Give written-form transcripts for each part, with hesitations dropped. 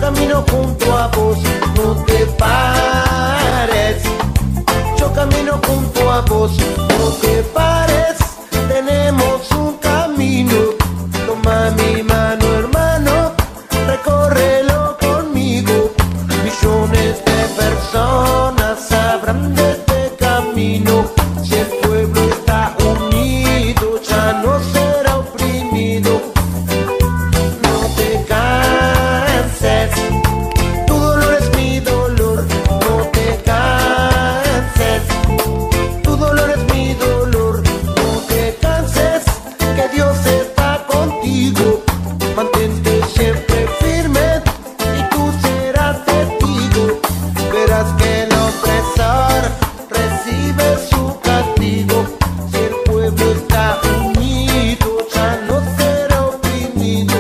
camino junto a vos, no te pares. Yo camino junto a vos, no te pares. Tenemos un camino, toma mi mano hermano, recórrelo conmigo. Millones de personas sabrán de este camino. Si el pueblo está unido, ya no será oprimido. No te canses, tu dolor es mi dolor. No te canses, tu dolor es mi dolor. No te canses, que Dios está contigo. Mantente siempre firme y tú serás testigo. Verás que el opresor recibe su castigo. Si el pueblo está unido, ya no será oprimido.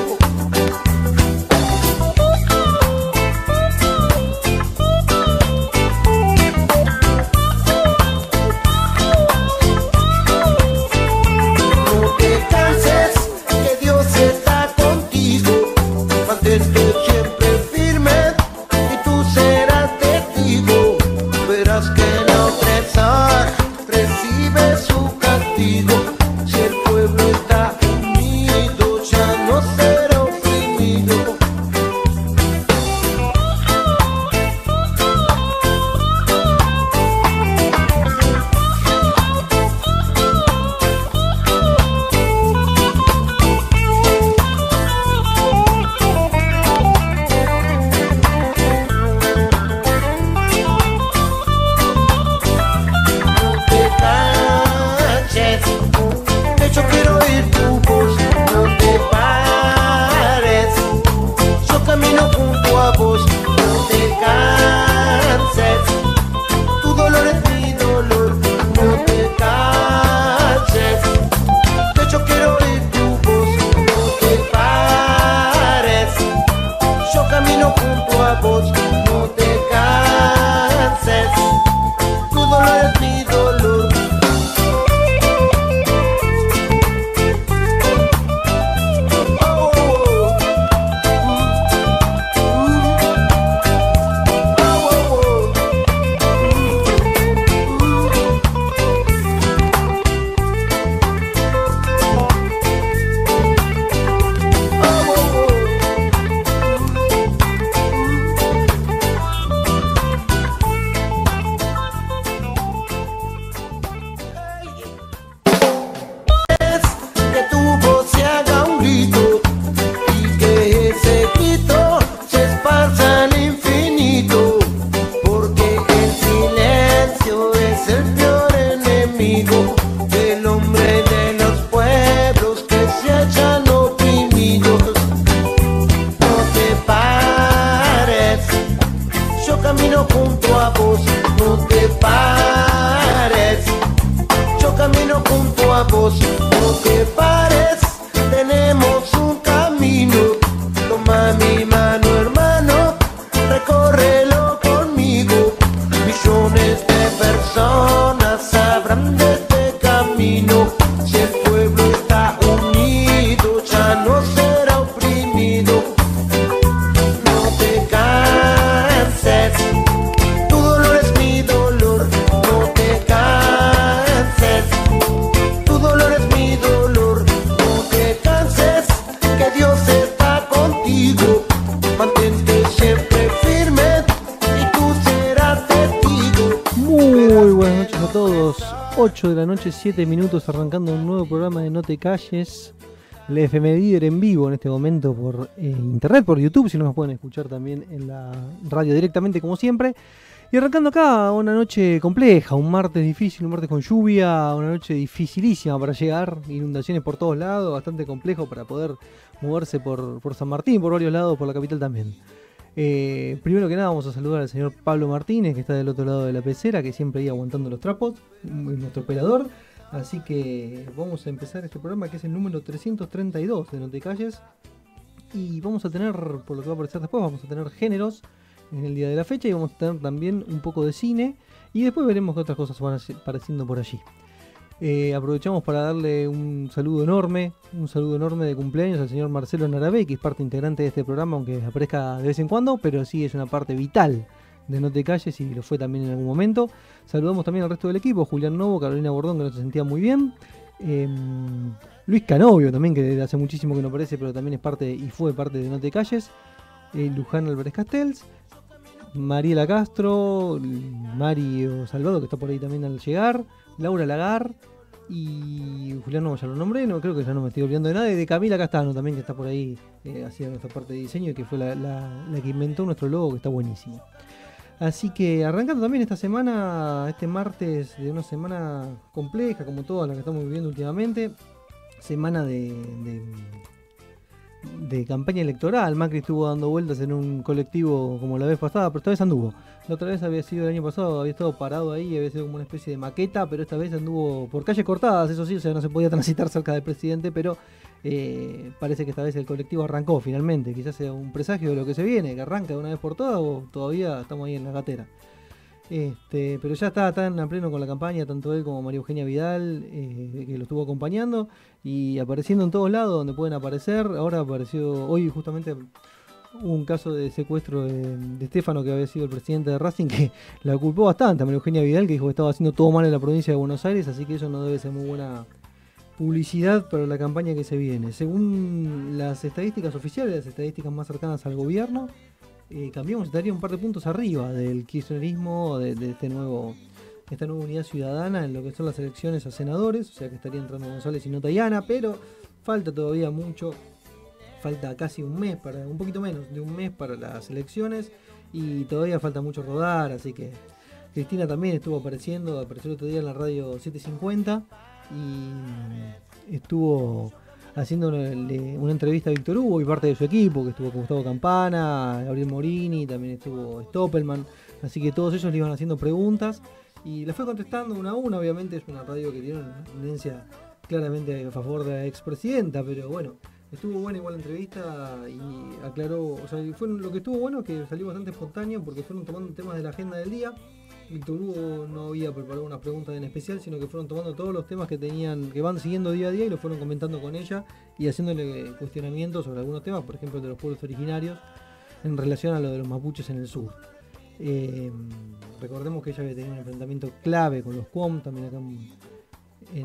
No te canses, que Dios está contigo. Mantente siempre firme y tú serás testigo. Verás que el opresor recibe su castigo. Si el pueblo está unido, ya no será oprimido. No te canses, que yo quiero oír tu voz. No te pares, yo camino junto a vos. No te canses, tu dolor es mi dolor. No te canses, que yo quiero oír tu voz. No te pares, yo camino junto a vos. No te canses, tu dolor es mi dolor. Oh, oh, que tu voz se haga un grito y que ese grito se esparza al infinito, porque el silencio es el peor enemigo del hombre y de los pueblos que se hallan oprimidos. No te pares, yo camino junto a vos. No te pares, yo camino junto a vos. No te pares, tenemos un camino. Toma mi mano hermano, recórrelo conmigo. Millones de personas sabrán de este camino. Si el pueblo está unido, ya no será oprimido. No te canses, tu dolor es mi dolor. No te canses, tu dolor es mi dolor. No te canses, que Dios está contigo. Mantente siempre firme y tú serás testigo. Muy buenas noches a todos. 8 de la noche, 7 minutos, arrancando un nuevo programa de No Te Calles. El FM Líder en vivo en este momento por internet, por YouTube, si no nos pueden escuchar también en la radio directamente como siempre. Y arrancando acá una noche compleja, un martes difícil, un martes con lluvia, una noche dificilísima para llegar, inundaciones por todos lados, bastante complejo para poder moverse por San Martín, por varios lados, por la capital también. Primero que nada vamos a saludar al señor Pablo Martínez, que está del otro lado de la pecera, que siempre ahí aguantando los trapos, nuestro operador. Así que vamos a empezar este programa, que es el número 332 de No Te Calles. Y vamos a tener, por lo que va a aparecer después, vamos a tener géneros en el día de la fecha, y vamos a tener también un poco de cine, y después veremos qué otras cosas van apareciendo por allí. Aprovechamos para darle un saludo enorme de cumpleaños al señor Marcelo Narabé, que es parte integrante de este programa, aunque aparezca de vez en cuando, pero sí es una parte vital de No Te Calles y lo fue también en algún momento. Saludamos también al resto del equipo, Julián Novo, Carolina Bordón, que no se sentía muy bien. Luis Canovio también, que hace muchísimo que no aparece, pero también es parte y fue parte de No Te Calles. Luján Álvarez Castells, Mariela Castro, Mario Salvado, que está por ahí también al llegar, Laura Lagar y Julián Novo, ya lo nombré, no creo que ya no me estoy olvidando de nada, y de Camila Castano también, que está por ahí, hacía nuestra parte de diseño y que fue la que inventó nuestro logo, que está buenísimo. Así que arrancando también esta semana, este martes de una semana compleja, como todas las que estamos viviendo últimamente, semana de campaña electoral. Macri estuvo dando vueltas en un colectivo como la vez pasada, pero esta vez anduvo. La otra vez había sido el año pasado, había estado parado ahí, había sido como una especie de maqueta, pero esta vez anduvo por calles cortadas, eso sí, o sea, no se podía transitar cerca del presidente, pero parece que esta vez el colectivo arrancó finalmente. Quizás sea un presagio de lo que se viene, que arranca de una vez por todas, o todavía estamos ahí en la gatera. Pero ya está tan a pleno con la campaña, tanto él como María Eugenia Vidal, que lo estuvo acompañando y apareciendo en todos lados donde pueden aparecer. Ahora apareció, hoy justamente hubo un caso de secuestro de Stefano, que había sido el presidente de Racing, que la culpó bastante a María Eugenia Vidal, que dijo que estaba haciendo todo mal en la provincia de Buenos Aires, así que eso no debe ser muy buena publicidad para la campaña que se viene. Según las estadísticas oficiales, las estadísticas más cercanas al gobierno, Cambiemos estaría un par de puntos arriba del kirchnerismo, de esta nueva unidad ciudadana en lo que son las elecciones a senadores, o sea que estaría entrando González y no Tayana, pero falta todavía mucho, falta casi un poquito menos de un mes para las elecciones y todavía falta mucho rodar, así que Cristina también apareció el otro día en la radio 750 y estuvo haciendo una entrevista a Víctor Hugo y parte de su equipo, que estuvo con Gustavo Campana, Gabriel Morini, también estuvo Stoppelman, así que todos ellos le iban haciendo preguntas y le fue contestando una a una. Obviamente es una radio que tiene una tendencia claramente a favor de la expresidenta, pero bueno, estuvo buena igual la entrevista y aclaró, o sea, lo que estuvo bueno es que salió bastante espontáneo porque fueron tomando temas de la agenda del día. Víctor Hugo no había preparado unas preguntas en especial, sino que fueron tomando todos los temas que van siguiendo día a día y lo fueron comentando con ella y haciéndole cuestionamientos sobre algunos temas, por ejemplo, de los pueblos originarios en relación a lo de los mapuches en el sur. Recordemos que ella había tenido un enfrentamiento clave con los QOM, también acá en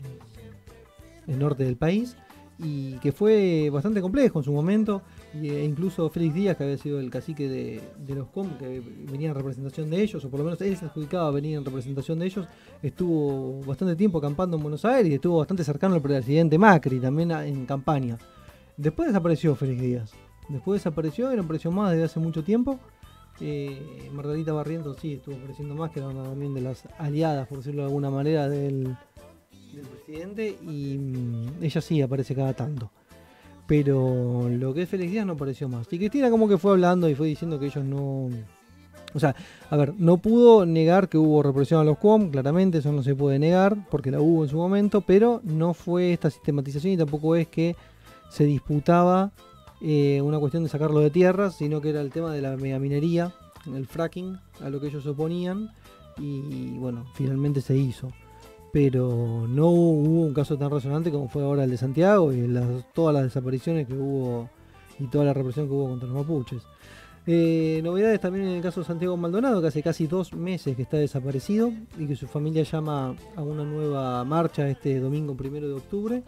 el norte del país, y que fue bastante complejo en su momento, e incluso Félix Díaz, que había sido el cacique de los QOM, que venía en representación de ellos, o por lo menos él se adjudicaba a venir en representación de ellos, estuvo bastante tiempo acampando en Buenos Aires y estuvo bastante cercano al presidente Macri, también en campaña. Después desapareció Félix Díaz, y no apareció más desde hace mucho tiempo. Margarita Barrientos sí estuvo apareciendo más, que era una también de las aliadas, por decirlo de alguna manera, del presidente, y ella sí aparece cada tanto, pero lo que es Félix Díaz no apareció más. Y Cristina como que fue hablando y fue diciendo que ellos no, o sea, a ver, no pudo negar que hubo represión a los QOM, claramente eso no se puede negar porque la hubo en su momento, pero no fue esta sistematización y tampoco es que se disputaba una cuestión de sacarlo de tierras, sino que era el tema de la megaminería, el fracking, a lo que ellos se oponían, y bueno, finalmente se hizo. Pero no hubo un caso tan resonante como fue ahora el de Santiago y todas las desapariciones que hubo y toda la represión que hubo contra los mapuches. Novedades también en el caso de Santiago Maldonado, que hace casi 2 meses que está desaparecido y que su familia llama a una nueva marcha este domingo 1 de octubre.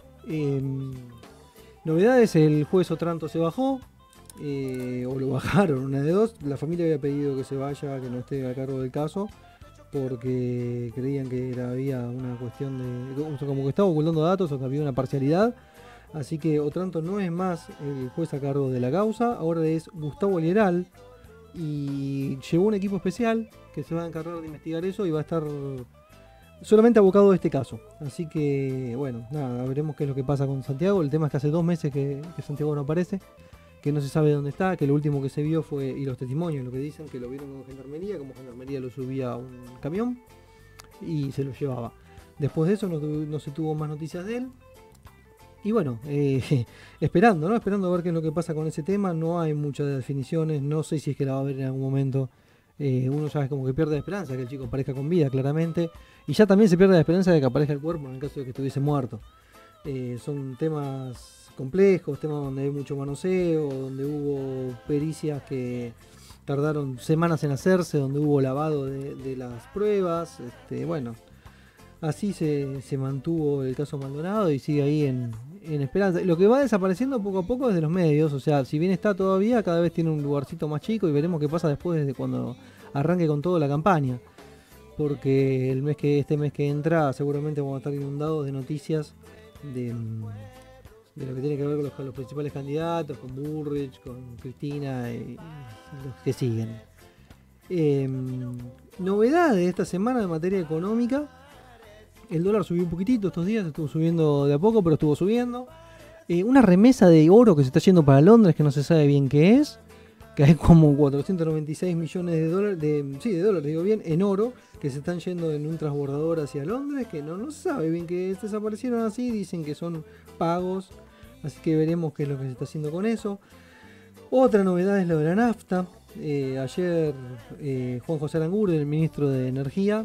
Novedades, el juez Otranto se bajó, o lo bajaron, una de dos. La familia había pedido que se vaya, que no esté a cargo del caso, porque creían que había una cuestión de, como que estaba ocultando datos o que había una parcialidad. Así que Otranto no es más el juez a cargo de la causa, ahora es Gustavo Lieral, y llevó un equipo especial que se va a encargar de investigar eso y va a estar solamente abocado a este caso. Así que bueno, nada, veremos qué es lo que pasa con Santiago. El tema es que hace 2 meses que Santiago no aparece, que no se sabe dónde está, que lo último que se vio fue, y los testimonios lo que dicen, que lo vieron con Gendarmería, como Gendarmería lo subía a un camión y se lo llevaba. Después de eso no se tuvo más noticias de él. Y bueno, esperando a ver qué es lo que pasa con ese tema. No hay muchas definiciones, no sé si es que la va a haber en algún momento uno ya es como que pierde la esperanza de que el chico aparezca con vida, claramente, y ya también se pierde la esperanza de que aparezca el cuerpo en el caso de que estuviese muerto. Son temas complejos, temas donde hay mucho manoseo, donde hubo pericias que tardaron semanas en hacerse, donde hubo lavado de las pruebas, bueno, así se mantuvo el caso Maldonado y sigue ahí en esperanza. Lo que va desapareciendo poco a poco es de los medios, o sea, si bien está todavía, cada vez tiene un lugarcito más chico y veremos qué pasa después de cuando arranque con toda la campaña. Porque este mes que entra seguramente vamos a estar inundados de noticias de lo que tiene que ver con los principales candidatos, con Burrich, con Cristina y los que siguen. Novedades de esta semana en materia económica: el dólar subió un poquitito estos días, estuvo subiendo de a poco, pero estuvo subiendo. Una remesa de oro que se está yendo para Londres, que no se sabe bien qué es, que hay como 496 millones de dólares, de dólares, digo bien, en oro, que se están yendo en un transbordador hacia Londres, que no se sabe bien qué es, desaparecieron así, dicen que son pagos, así que veremos qué es lo que se está haciendo con eso. Otra novedad es lo de la nafta. Ayer Juan José Aranguren, el ministro de Energía,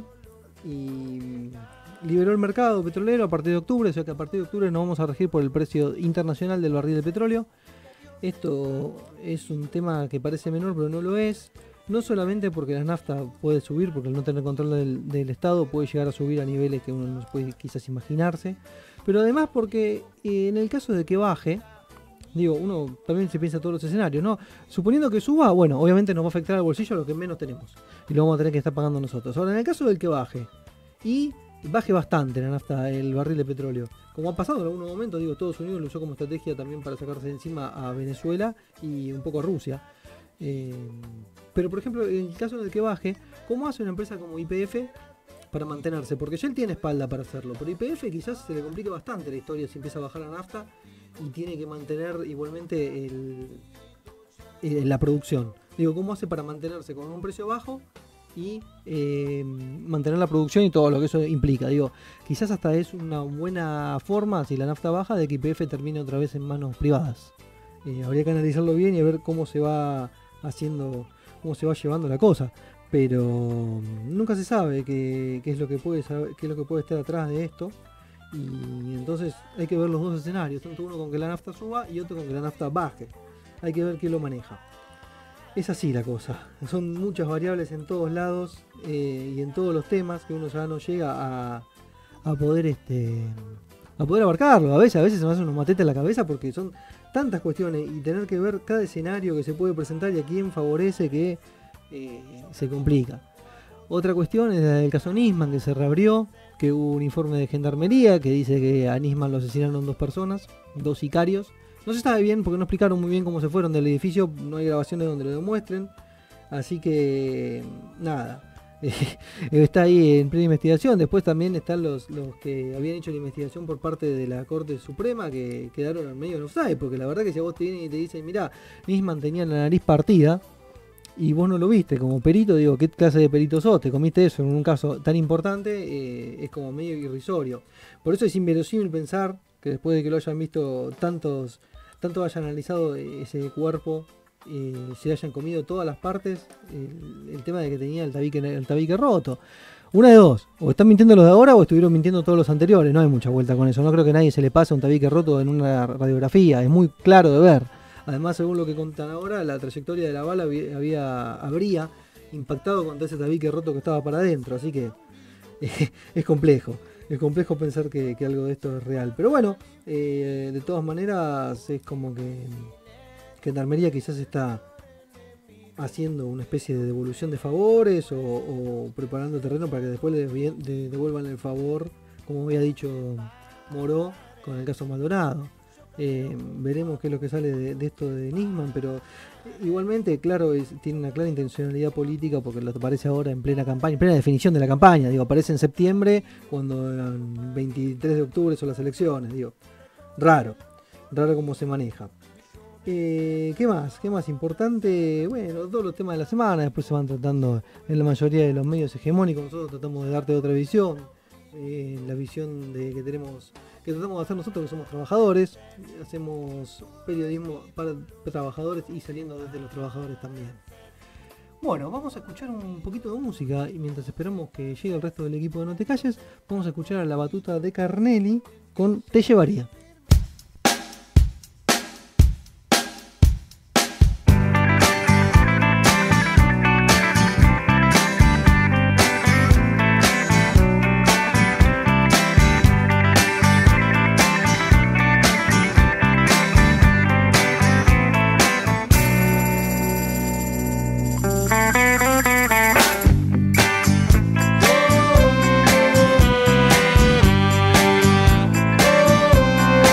liberó el mercado petrolero a partir de octubre, o sea que a partir de octubre nos vamos a regir por el precio internacional del barril de petróleo. Esto es un tema que parece menor, pero no lo es. No solamente porque la nafta puede subir, porque al no tener control del Estado puede llegar a subir a niveles que uno no puede quizás imaginarse, pero además porque en el caso de que baje, digo, uno también se piensa todos los escenarios, ¿no? Suponiendo que suba, bueno, obviamente nos va a afectar al bolsillo a lo que menos tenemos y lo vamos a tener que estar pagando nosotros. Ahora, en el caso del que baje, y baje bastante la nafta, el barril de petróleo, como ha pasado en algunos momentos, digo, Estados Unidos lo usó como estrategia también para sacarse de encima a Venezuela y un poco a Rusia. Pero por ejemplo, en el caso del que baje, ¿cómo hace una empresa como YPF para mantenerse? Porque Shell tiene espalda para hacerlo, pero YPF quizás se le complique bastante la historia si empieza a bajar la nafta y tiene que mantener igualmente la producción. Digo, ¿cómo hace para mantenerse con un precio bajo y mantener la producción y todo lo que eso implica? Digo, quizás hasta es una buena forma, si la nafta baja, de que YPF termine otra vez en manos privadas. Habría que analizarlo bien y ver cómo se va haciendo, cómo se va llevando la cosa, pero nunca se sabe qué es lo que puede estar atrás de esto, y entonces hay que ver los dos escenarios, tanto uno con que la nafta suba y otro con que la nafta baje. Hay que ver quién lo maneja. Es así la cosa, son muchas variables en todos lados y en todos los temas que uno ya no llega a poder abarcarlo. A veces se me hace unos matetes en la cabeza porque son tantas cuestiones y tener que ver cada escenario que se puede presentar y a quién favorece, que se complica. Otra cuestión es la del caso Nisman, que se reabrió, que hubo un informe de Gendarmería que dice que a Nisman lo asesinaron 2 personas, 2 sicarios. No se sabe bien porque no explicaron muy bien cómo se fueron del edificio, no hay grabaciones donde lo demuestren, así que nada. Está ahí en plena investigación. Después también están los que habían hecho la investigación por parte de la Corte Suprema, que quedaron en medio de offside, porque la verdad que si a vos te vienen y te dicen, mirá, Nisman tenía la nariz partida y vos no lo viste como perito, digo, ¿qué clase de perito sos? Te comiste eso en un caso tan importante, es como medio irrisorio. Por eso es inverosímil pensar que después de que lo hayan visto tanto hayan analizado ese cuerpo, se hayan comido todas las partes, el tema de que tenía el tabique roto. Una de dos, o están mintiendo los de ahora o estuvieron mintiendo todos los anteriores. No hay mucha vuelta con eso, no creo que a nadie se le pase un tabique roto en una radiografía, es muy claro de ver. Además, según lo que contan ahora, la trayectoria de la bala habría impactado contra ese tabique roto que estaba para adentro, así que es complejo. Es complejo pensar que algo de esto es real. Pero bueno, de todas maneras es como que Gendarmería quizás está haciendo una especie de devolución de favores o preparando terreno para que después le devuelvan el favor, como había dicho Moró con el caso Maldonado. Veremos qué es lo que sale de esto de Nisman, pero igualmente, claro, tiene una clara intencionalidad política porque lo aparece ahora en plena campaña, en plena definición de la campaña. Digo, aparece en septiembre, cuando el 23 de octubre son las elecciones. Digo, raro cómo se maneja. ¿Qué más importante? Bueno, todos los temas de la semana después se van tratando en la mayoría de los medios hegemónicos. Nosotros tratamos de darte otra visión, la visión que tratamos de hacer nosotros, que somos trabajadores, hacemos periodismo para trabajadores y saliendo desde los trabajadores también. Bueno, vamos a escuchar un poquito de música y mientras esperamos que llegue el resto del equipo de No Te Calles, vamos a escuchar a la batuta de Carnelli con Te Llevaría. Oh,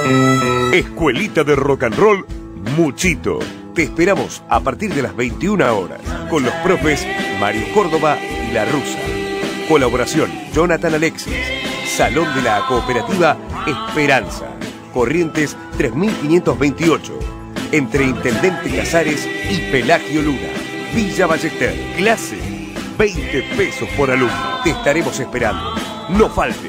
Escuelita de Rock and Roll Muchito. Te esperamos a partir de las 21 horas con los profes Mario Córdoba y La Rusa. Colaboración Jonathan Alexis. Salón de la Cooperativa Esperanza. Corrientes 3528. Entre Intendente Casares y Pelagio Luna. Villa Ballester. Clase 20 pesos por alumno. Te estaremos esperando. No faltes.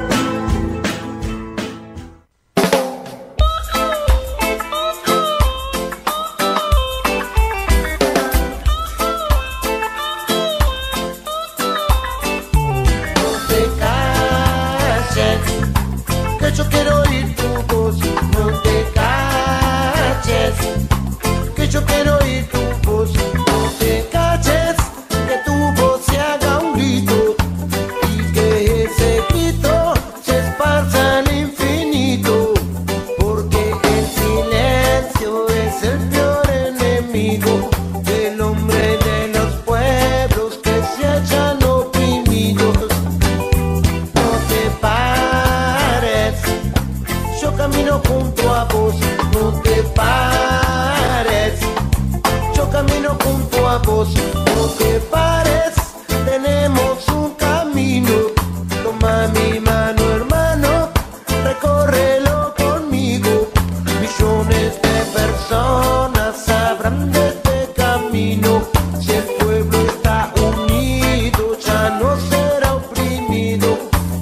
Yo quiero oír tu voz, no te calles. Que yo quiero oír tu voz, no te calles. Que tu voz se haga un grito y que ese grito se esparza al infinito. Porque el silencio es el peor enemigo del hombre de los pueblos que se hallan oprimidos. No te pares, yo camino junto a vos, no te pares. Yo camino junto a vos, no te pares. Tenemos un camino, toma mi mano hermano, recórrelo conmigo. Millones de personas sabrán de este camino. Si el pueblo está unido, ya no será oprimido.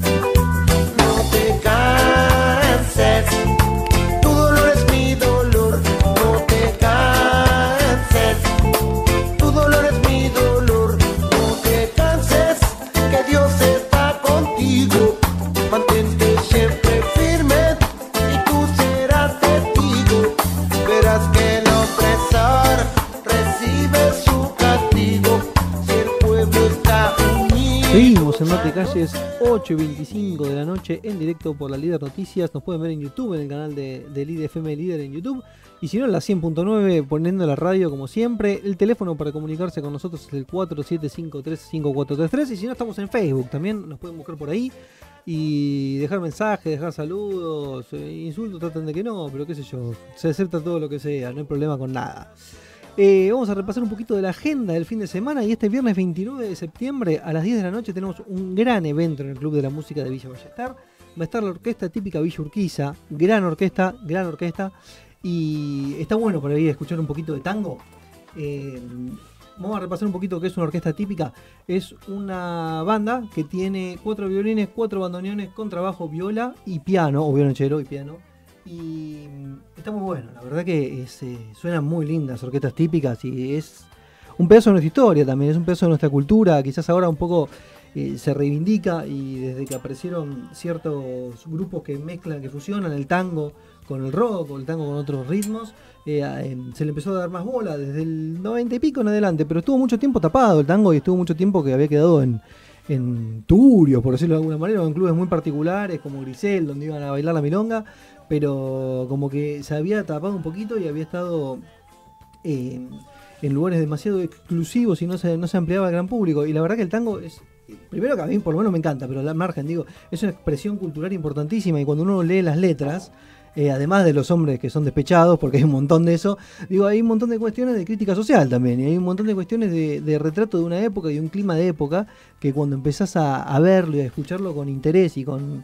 No te canses, tu dolor es mi dolor. No te canses, tu dolor es mi dolor. No te canses, que Dios está contigo. Mantente siempre firme y tú serás testigo. Verás que el opresor recibe su castigo. Si el pueblo está unido. Seguimos en No Te Calles, 8:25 de la noche, en directo por la Líder Noticias. Nos pueden ver en YouTube, en el canal de Líder FM Líder en YouTube. Y si no, en la 100.9, poniendo la radio como siempre. El teléfono para comunicarse con nosotros es el 4753-5433. Y si no, estamos en Facebook, también nos pueden buscar por ahí. Y dejar mensajes, dejar saludos, insultos, traten de que no, pero qué sé yo, se acepta todo lo que sea, no hay problema con nada. Vamos a repasar un poquito de la agenda del fin de semana y este viernes 29 de septiembre a las 10 de la noche tenemos un gran evento en el Club de la Música de Villa Ballester. Va a estar la orquesta típica Villa Urquiza, gran orquesta, y está bueno para ir a escuchar un poquito de tango. Vamos a repasar un poquito qué es una orquesta típica. Es una banda que tiene 4 violines, 4 bandoneones, contrabajo, viola y piano, o violonchelo y piano. Y está muy bueno, la verdad que suenan muy lindas orquestas típicas y es un pedazo de nuestra historia también, es un pedazo de nuestra cultura. Quizás ahora un poco se reivindica y desde que aparecieron ciertos grupos que mezclan, que fusionan el tango con el rock o el tango con otros ritmos, se le empezó a dar más bola desde el 90 y pico en adelante, pero estuvo mucho tiempo tapado el tango y estuvo mucho tiempo que había quedado en turios, por decirlo de alguna manera, o en clubes muy particulares como Grisel, donde iban a bailar la milonga, pero como que se había tapado un poquito y había estado en lugares demasiado exclusivos y no se ampliaba al gran público. Y la verdad que el tango es, primero que a mí por lo menos me encanta, pero al margen, digo, es una expresión cultural importantísima y cuando uno lee las letras, además de los hombres que son despechados, porque hay un montón de eso, digo, hay un montón de cuestiones de crítica social también, y hay un montón de cuestiones de retrato de una época y de un clima de época, que cuando empezás a verlo y a escucharlo con interés y con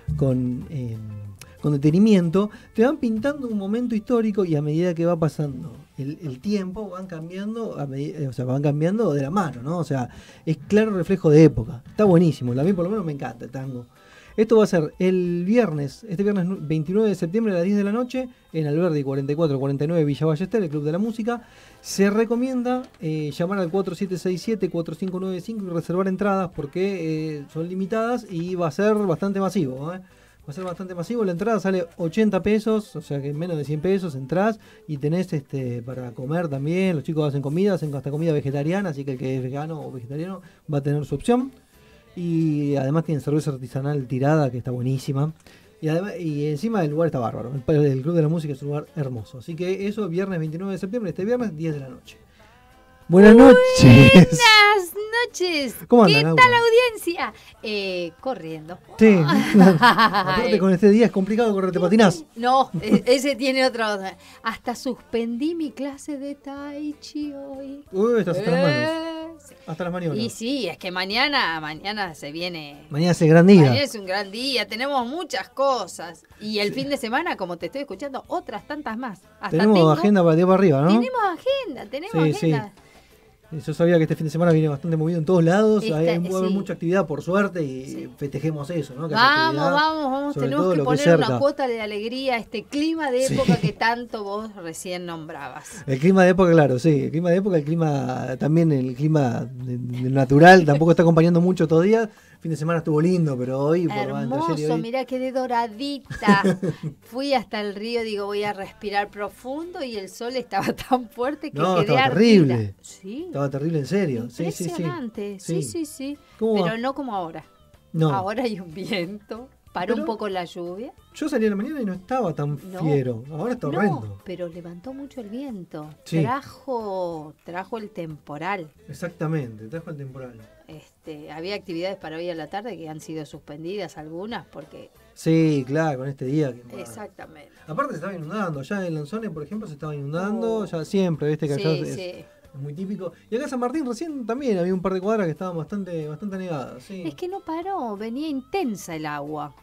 detenimiento, te van pintando un momento histórico y a medida que va pasando el tiempo, van cambiando, van cambiando de la mano, ¿no? O sea, es claro reflejo de época. Está buenísimo, a mí por lo menos me encanta el tango. Esto va a ser este viernes 29 de septiembre a las 10 de la noche en Alberdi 4449 Villa Ballester, el Club de la Música. Se recomienda llamar al 4767-4595 y reservar entradas porque son limitadas y va a ser bastante masivo, Va a ser bastante masivo. La entrada sale 80 pesos, o sea que menos de 100 pesos entrás y tenés para comer también. Los chicos hacen comida, hacen hasta comida vegetariana, así que el que es vegano o vegetariano va a tener su opción. Y además tienen cerveza artesanal tirada que está buenísima. Y encima el lugar está bárbaro. El Club de la Música es un lugar hermoso. Así que eso, viernes 29 de septiembre, este viernes 10 de la noche. Buenas noches. Buenas noches. ¿Cómo ¿Qué andan, tal Laura? audiencia? Corriendo. Sí. Aparte con este día es complicado correr, te patinás. No, ese tiene otra onda. Hasta suspendí mi clase de Tai Chi hoy. Uy, estás hasta las manos. Sí. Hasta las maniobras. Y sí, es que mañana se viene. Mañana es el gran día. Mañana es un gran día, tenemos muchas cosas. Y el fin de semana, como te estoy escuchando, otras tantas más. Hasta Tenemos agenda para día para arriba, ¿no? Tenemos agenda. Sí. Yo sabía que este fin de semana viene bastante movido en todos lados. Va a haber Sí. mucha actividad, por suerte, y Sí. festejemos eso, ¿no? Que haya actividad, Vamos, sobre tenemos todo que lo poner cerca. una cuota de alegría a este clima de época Sí. que tanto vos recién nombrabas. El clima de época, claro, sí. El clima de época, el clima natural, tampoco está acompañando mucho todavía. El fin de semana estuvo lindo, pero hoy, entre ayer y Hermoso, hoy, mirá quedé doradita. Fui hasta el río, digo, voy a respirar profundo y el sol estaba tan fuerte que No, quedé estaba ardida. terrible. Sí, estaba terrible, en serio. Sí. impresionante. Sí. ¿Cómo Pero va? no como ahora. No. Ahora hay un viento, paró Pero- un poco la lluvia. Yo salí en la mañana y no estaba tan No. fiero. Ahora está horrendo. No, pero levantó mucho el viento. Sí. Trajo el temporal. Exactamente, trajo el temporal. Había actividades para hoy a la tarde que han sido suspendidas algunas porque... Sí, claro, con este día. Exactamente. Aparte se estaba inundando. Ya en Lanzones, por ejemplo, se estaba inundando. Oh. Ya siempre, viste que allá Sí. es muy típico. Y acá en San Martín recién también había un par de cuadras que estaban bastante anegadas. Sí. Es que no paró, venía intensa el agua.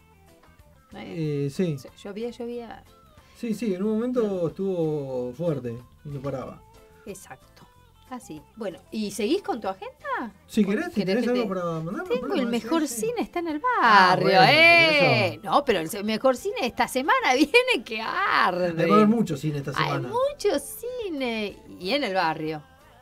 Sí. Llovía. Sí, en un momento estuvo fuerte y no paraba. Exacto. Así. Bueno, ¿y seguís con tu agenda? Si querés, si tenés que algo te- para mandarme. Tengo el mejor sí. cine, está en el Ah, barrio, bueno, pero eso- No, pero el mejor cine esta semana viene que arde. Va a haber mucho cine esta Hay semana. mucho cine. Y en el barrio.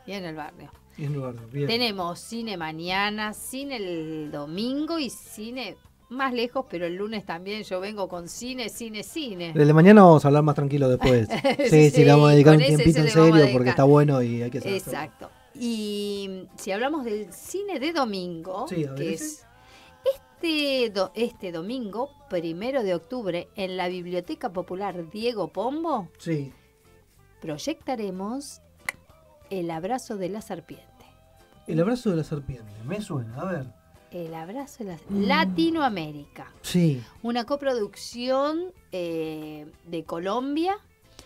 Y en lugar, bien. Tenemos cine mañana, cine el domingo y cine más lejos, pero el lunes también yo vengo con cine. Desde mañana vamos a hablar más tranquilo después. Sí, Sí, le vamos a dedicar con un ese tiempito se en le vamos a serio dedicar. porque está bueno y hay que hacerlo. Exacto. Y si hablamos del cine de domingo, Sí, a ver, que ese. es este domingo, 1 de octubre, en la Biblioteca Popular Diego Pombo, Sí. proyectaremos El abrazo de la serpiente. El abrazo de la serpiente. Me suena, a ver. El abrazo de la Latinoamérica. Sí. Una coproducción de Colombia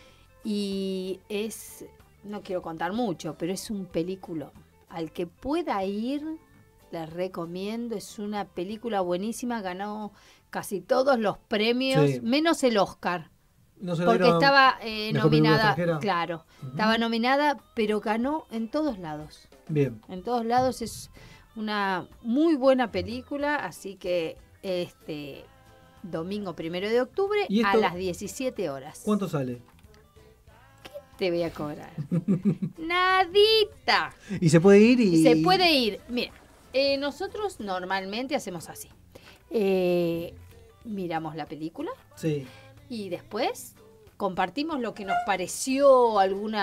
y es, no quiero contar mucho, pero es un película. Al que pueda ir, les recomiendo. Es una película buenísima, ganó casi todos los premios, Sí. menos el Oscar. No se lo Porque dieron estaba mejor película nominada, extranjera. claro, Ujú. estaba nominada, pero ganó en todos lados. Bien. En todos lados es una muy buena película, así que este domingo 1 de octubre ¿Y a esto las 17 horas. ¿Cuánto sale? Te voy a cobrar? Nadita. Y se puede ir y. Se puede ir. Mira, nosotros normalmente hacemos así. Miramos la película Sí. y después compartimos lo que nos pareció,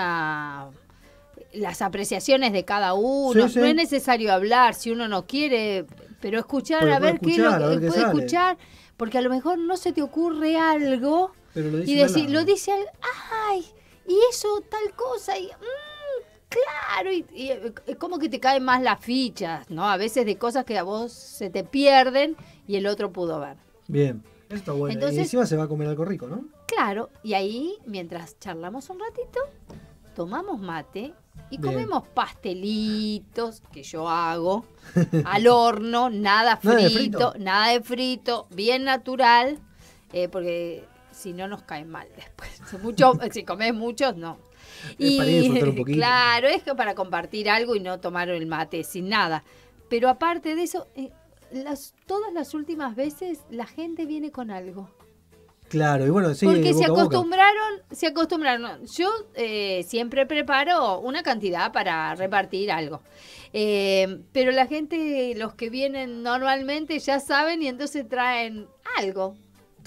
las apreciaciones de cada uno. Sí, sí. No es necesario hablar si uno no quiere, pero escuchar, Pero a puede ver qué es lo escuchar, a ver qué puede sale. escuchar, porque a lo mejor no se te ocurre algo Pero lo dice y de decir, lado. lo dice algo, ay, y eso tal cosa, y claro, y como que te caen más las fichas, ¿no? A veces de cosas que a vos se te pierden y el otro pudo ver. Bien. Eso está bueno. Entonces- y encima se va a comer algo rico, ¿no? Claro, y ahí, mientras charlamos un ratito, tomamos mate y Bien. comemos pastelitos, que yo hago, al horno, nada ¿Nada de frito, frito? nada de frito, bien natural, porque si no nos cae mal después. Si comes muchos, no. Es para ir a soltar un poquito. Claro, es que para compartir algo y no tomar el mate sin nada. Pero aparte de eso, todas las últimas veces la gente viene con algo. Claro, y bueno, sí. Porque se boca a boca. acostumbraron. Yo siempre preparo una cantidad para repartir algo. Pero la gente, los que vienen normalmente ya saben y entonces traen algo.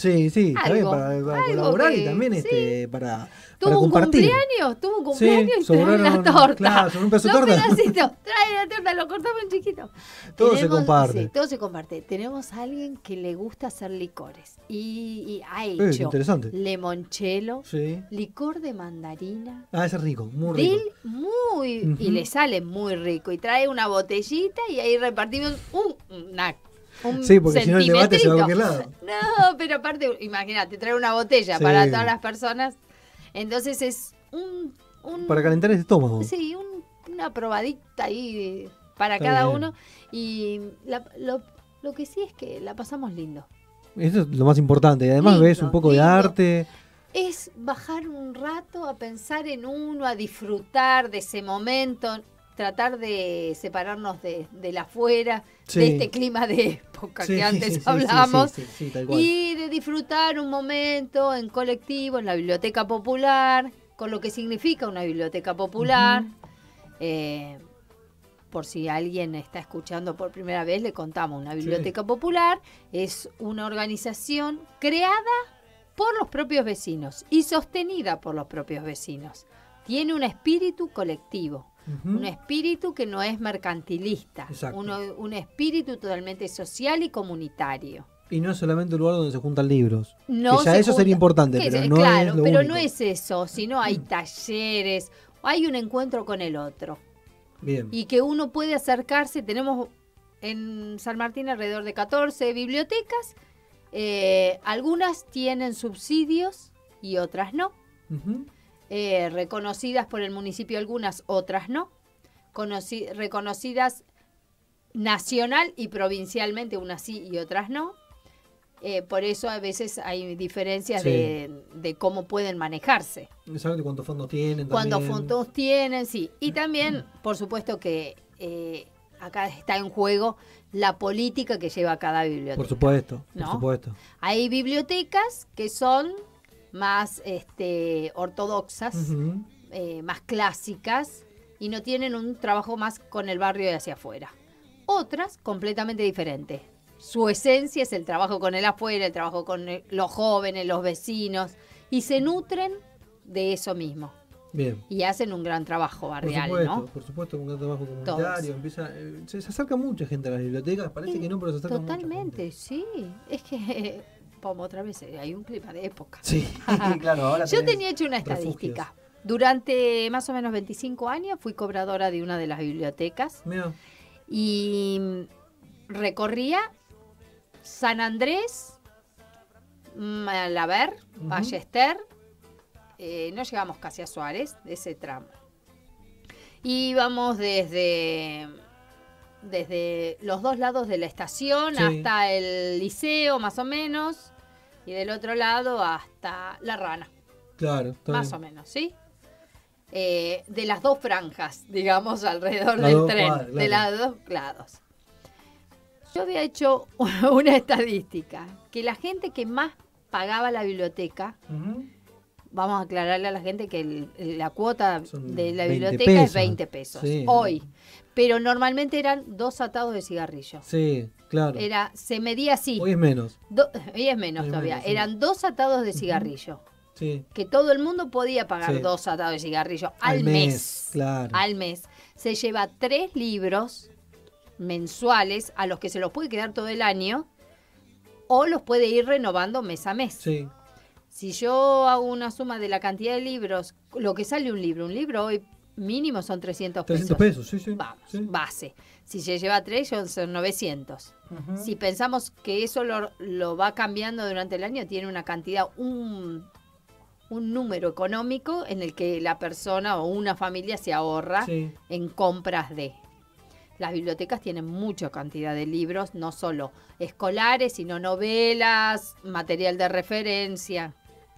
Sí, también Algo, para algo colaborar y que- también sí. para Tuvo un compartir. cumpleaños y trae una torta. Claro, sobró un pedazo de Dos torta. pedacitos, trae la torta, lo cortamos en chiquito. Todo se comparte. Sí, todo se comparte. Tenemos a alguien que le gusta hacer licores y ha Qué hecho interesante. limoncello, Sí. licor de mandarina. Ah, ese es rico, muy rico. Y le sale muy rico. Y trae una botellita y ahí repartimos un Sí, porque si no el debate se va a cualquier centimetrito. lado. No, pero aparte, imagínate, trae una botella Sí. para todas las personas. Entonces es un Para calentar el estómago. sí, una probadita ahí para Está cada bien. uno. Y lo que sí es que la pasamos lindo. Eso es lo más importante. Y además Lindo, ves un poco de lindo. arte. Es bajar un rato a pensar en uno, a disfrutar de ese momento, tratar de separarnos del afuera, Sí. de este clima de época Sí, que antes sí, hablamos, sí, tal cual. y de disfrutar un momento en colectivo, en la biblioteca popular, con lo que significa una biblioteca popular. Por si alguien está escuchando por primera vez, le contamos. Una biblioteca popular es una organización creada por los propios vecinos y sostenida por los propios vecinos. Tiene un espíritu colectivo, un espíritu que no es mercantilista, Exacto. un espíritu totalmente social y comunitario. Y no es solamente un lugar donde se juntan libros. No que ya se eso sería importante, que pero se- no claro, es lo pero único. no es eso, sino hay talleres, hay un encuentro con el otro. Bien. Y que uno puede acercarse. Tenemos en San Martín alrededor de 14 bibliotecas. Algunas tienen subsidios y otras no. Ujú. Reconocidas por el municipio algunas, otras no. Reconocidas nacional y provincialmente, unas sí y otras no. Por eso a veces hay diferencias Sí. de cómo pueden manejarse. Exacto, cuántos fondos tienen. Cuando también. fondos tienen, sí. Y también, por supuesto que acá está en juego la política que lleva cada biblioteca. Por supuesto, por ¿No? supuesto. Hay bibliotecas que son más ortodoxas, Ujú. más clásicas, y no tienen un trabajo más con el barrio de hacia afuera. Otras completamente diferentes. Su esencia es el trabajo con el afuera, el trabajo con los jóvenes, los vecinos, y se nutren de eso mismo. Bien. Y hacen un gran trabajo barrial, ¿no? Por supuesto, un gran trabajo comunitario. Se acerca mucha gente a las bibliotecas, parece que no, pero se acerca mucha Totalmente, gente. sí. Es que, como otra vez, hay un clima de época. Sí, claro, ahora Yo tenés tenía hecho una refugios. estadística. Durante más o menos 25 años fui cobradora de una de las bibliotecas Mira, y recorría San Andrés, Malaber, Ujú. Ballester, no llegamos casi a Suárez, de ese tramo. Íbamos desde los dos lados de la estación Sí. hasta el liceo, más o menos, y del otro lado hasta La Rana, claro, está más bien. o menos, ¿sí? De las dos franjas, digamos, alrededor Las del dos tren, cuadras, de claro. los dos lados. Yo había hecho una estadística, que la gente que más pagaba la biblioteca, Ujú. vamos a aclararle a la gente que la cuota Son de la 20 biblioteca es pesos. 20 pesos, Sí. hoy. Pero normalmente eran 2 atados de cigarrillo. Sí, claro. Se medía así. Hoy es menos. Hoy es menos Hoy es todavía. menos, sí. Eran 2 atados de cigarrillo. Sí. Que todo el mundo podía pagar Sí. 2 atados de cigarrillo Al al mes, mes. claro. Al mes. Se lleva 3 libros mensuales a los que se los puede quedar todo el año o los puede ir renovando mes a mes. Sí, Si yo hago una suma de la cantidad de libros, lo que sale un libro hoy mínimo son 300 pesos. 300 pesos, sí, sí. Vamos, sí. base. Si se lleva 3 son 900. Ujú. Si pensamos que eso lo va cambiando durante el año, tiene una cantidad, un número económico en el que la persona o una familia se ahorra Sí. en compras de. Las bibliotecas tienen mucha cantidad de libros, no solo escolares, sino novelas, material de referencia.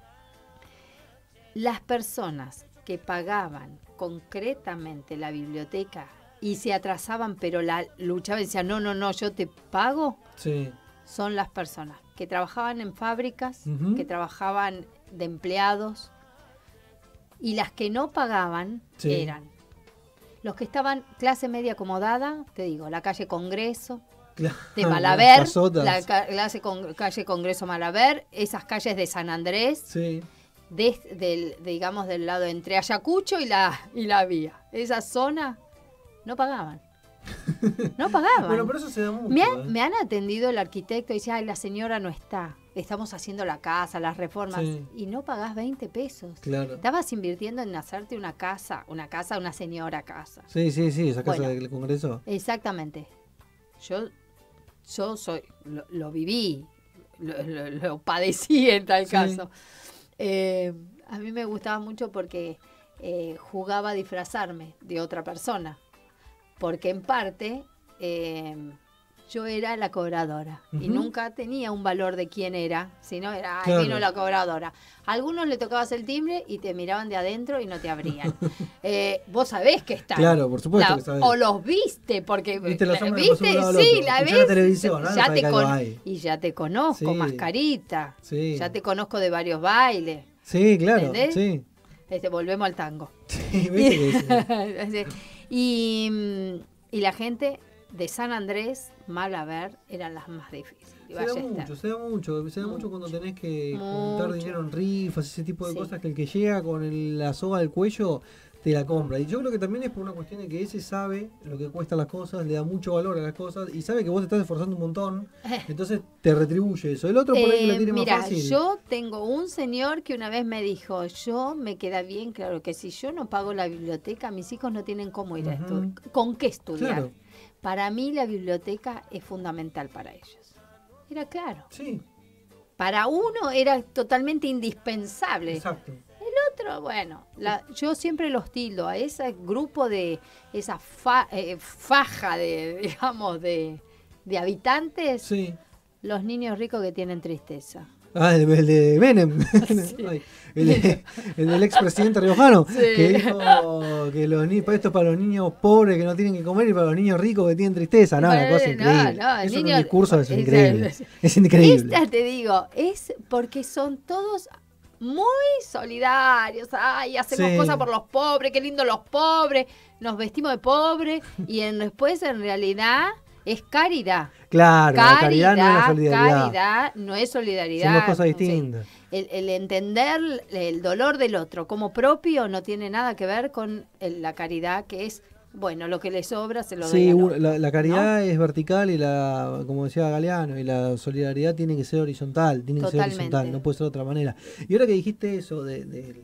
Las personas que pagaban concretamente la biblioteca y se atrasaban, pero la luchaban y decían, no, yo te pago, Sí. son las personas que trabajaban en fábricas, Ujú. que trabajaban de empleados, y las que no pagaban Sí. eran los que estaban clase media acomodada, te digo, la calle Congreso, de Malaber, casotas. calle Congreso Malaber, esas calles de San Andrés, Sí. digamos del lado entre Ayacucho y la vía. Esa zona no pagaban. No pagaban. Bueno, pero eso se da mucho. Me han atendido el arquitecto y dice, ay, la señora no está. Estamos haciendo la casa, las reformas. Sí. Y no pagás 20 pesos. Claro. Estabas invirtiendo en hacerte una señora casa. Sí, esa casa Bueno. del Congreso. Exactamente. Yo lo viví, lo padecí en tal Sí. caso. A mí me gustaba mucho porque jugaba a disfrazarme de otra persona. Porque en parte yo era la cobradora y Ujú. nunca tenía un valor de quién era, sino era, ay, Claro. vino la cobradora. A algunos le tocabas el timbre y te miraban de adentro y no te abrían. Vos sabés que están. Claro, por supuesto que sabés. O los viste, porque Viste la sombra que ¿viste? pasó de un lado al Sí, otro. la Escuchá ves. la televisión, ¿no? ya Sabés te que algo hay. y ya te conozco, Sí. mascarita. Sí. Ya te conozco de varios bailes. Sí, claro. ¿Entendés? Sí. Volvemos al tango. Sí, ¿viste que sí? Y la gente de San Andrés, Malaber, eran las más difíciles. Y Ballester. Se da mucho cuando tenés que juntar Mucho. dinero en rifas, ese tipo de Sí. cosas, que el que llega con la soga al cuello te la compra. Y yo creo que también es por una cuestión de que ese sabe lo que cuestan las cosas, le da mucho valor a las cosas y sabe que vos te estás esforzando un montón, entonces te retribuye eso. El otro por ahí que lo tiene Mira, más fácil. yo tengo un señor que una vez me dijo, yo me queda bien claro que si yo no pago la biblioteca, mis hijos no tienen cómo ir a Ujú. estudiar. ¿Con qué estudiar? Claro. Para mí la biblioteca es fundamental para ellos. Era claro. Sí, Para uno era totalmente indispensable. exacto. Otro, bueno, yo siempre los tildo a ese grupo de esa faja de, digamos, de habitantes, Sí. los niños ricos que tienen tristeza. Ah, el de Menem. Ay, el del expresidente riojano, Sí. que dijo que esto es para los niños pobres que no tienen que comer y para los niños ricos que tienen tristeza. No, una cosa increíble. No, el Eso en niño- un discurso es es- increíble. es- Es increíble. Esta, te digo, es porque son todos muy solidarios. Ay, hacemos Sí. cosas por los pobres, qué lindo los pobres, nos vestimos de pobres y después en realidad es caridad. Claro, la caridad no es la solidaridad. Caridad no es solidaridad. Son dos cosas Sí. distintas. El entender el dolor del otro como propio no tiene nada que ver con la caridad, que es, bueno, lo que le sobra se lo doy Sí, al otro. la caridad es vertical y como decía Galeano, y la solidaridad tiene que ser horizontal, Totalmente. no puede ser de otra manera. Y ahora que dijiste eso de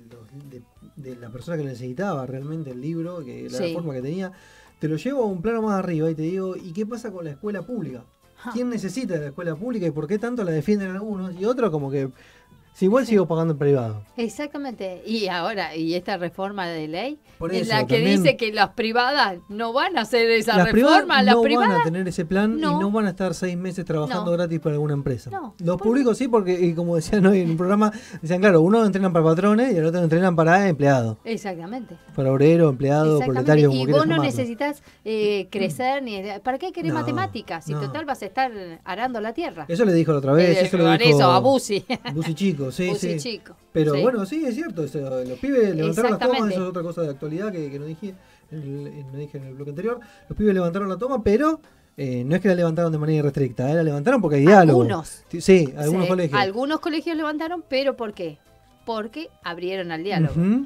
la persona que necesitaba realmente el libro, que la Sí. forma que tenía, te lo llevo a un plano más arriba y te digo, ¿y qué pasa con la escuela pública? ¿Quién necesita de la escuela pública y por qué tanto la defienden algunos y otros como que si igual sigo pagando en privado? Exactamente. Y ahora, y esta reforma de ley Por es eso, la que también- dice que las privadas no van a hacer esa Las privadas reforma. Las no van privadas a tener ese plan no. y no van a estar 6 meses trabajando No. gratis para alguna empresa. No. Los Por- públicos sí, porque y como decían hoy en un programa, decían, claro, uno entrenan para patrones y el otro entrenan para empleados. Exactamente. Para obrero, empleado, Exactamente. proletario, como Y quieras vos no llamarlo. necesitas crecer ni ¿para qué querés No, matemáticas? Si no. total vas a estar arando la tierra. Eso le dijo la otra vez, eso lo Con dijo eso, a Bussi. Bussi chico, sí, Bussi sí. chico. Pero Sí. bueno, sí, es cierto, eso, los pibes levantaron las tomas, Exactamente. eso es otra cosa de actualidad que no dije, no dije en el bloque anterior. Los pibes levantaron la toma, pero no es que la levantaron de manera irrestricta, la levantaron porque hay diálogo. Algunos. Sí, algunos Sí, colegios. Algunos colegios levantaron, pero ¿por qué? Porque abrieron al diálogo. Ujú.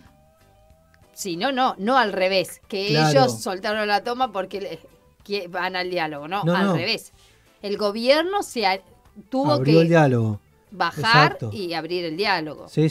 Si no, no al revés, que Claro. ellos soltaron la toma porque van al diálogo, no, No, al no. revés. El gobierno tuvo Abrió el que diálogo. bajar Exacto. y abrir el diálogo. Sí.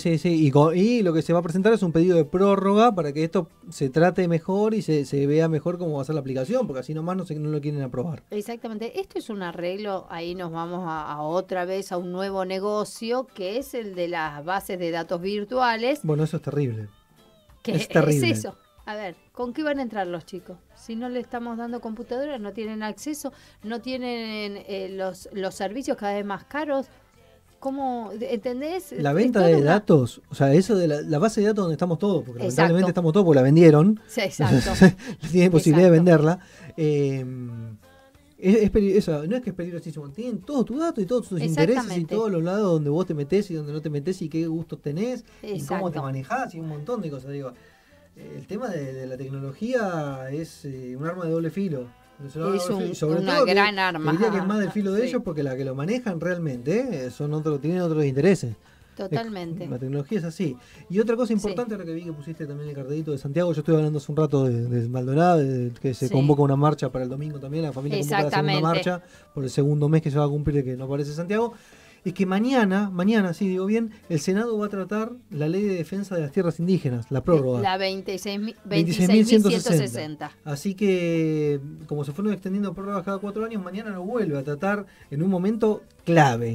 Y lo que se va a presentar es un pedido de prórroga para que esto se trate mejor y se vea mejor cómo va a ser la aplicación, porque así nomás no lo quieren aprobar. Exactamente, esto es un arreglo, ahí nos vamos a otra vez a un nuevo negocio que es el de las bases de datos virtuales, Bueno, eso es terrible. que es terrible. eso. A ver, ¿con qué van a entrar los chicos? Si no le estamos dando computadoras, no tienen acceso, no tienen los servicios cada vez más caros. ¿Cómo? ¿Entendés? La Es venta toda de una- datos, o sea, eso de la base de datos donde estamos todos, porque Exacto. lamentablemente estamos todos porque la vendieron. Sí, exacto. Tienen posibilidad de Exacto. venderla. Eso, no es que es peligrosísimo, tienen todos tus datos y todos tus intereses y Exactamente. todos los lados donde vos te metés y donde no te metés y qué gustos tenés y cómo te Exacto. manejás y un montón de cosas. Digo, el tema de la tecnología es un arma de doble filo. Sobre una todo gran que, arma. Diría que es más del filo de Sí. ellos porque la que lo manejan realmente tienen otros intereses. Totalmente. La tecnología es así. Y otra cosa importante, ahora que vi que pusiste también el cartelito de Santiago, yo estoy hablando hace un rato de Maldonado, que se convoca una marcha para el domingo también, la familia convoca la segunda marcha por el segundo mes que se va a cumplir de que no aparece Santiago. Es que mañana, sí digo bien, el Senado va a tratar la ley de defensa de las tierras indígenas, la prórroga. La 26.160. Así que, como se fueron extendiendo prórrogas cada 4 años, mañana lo vuelve a tratar en un momento clave.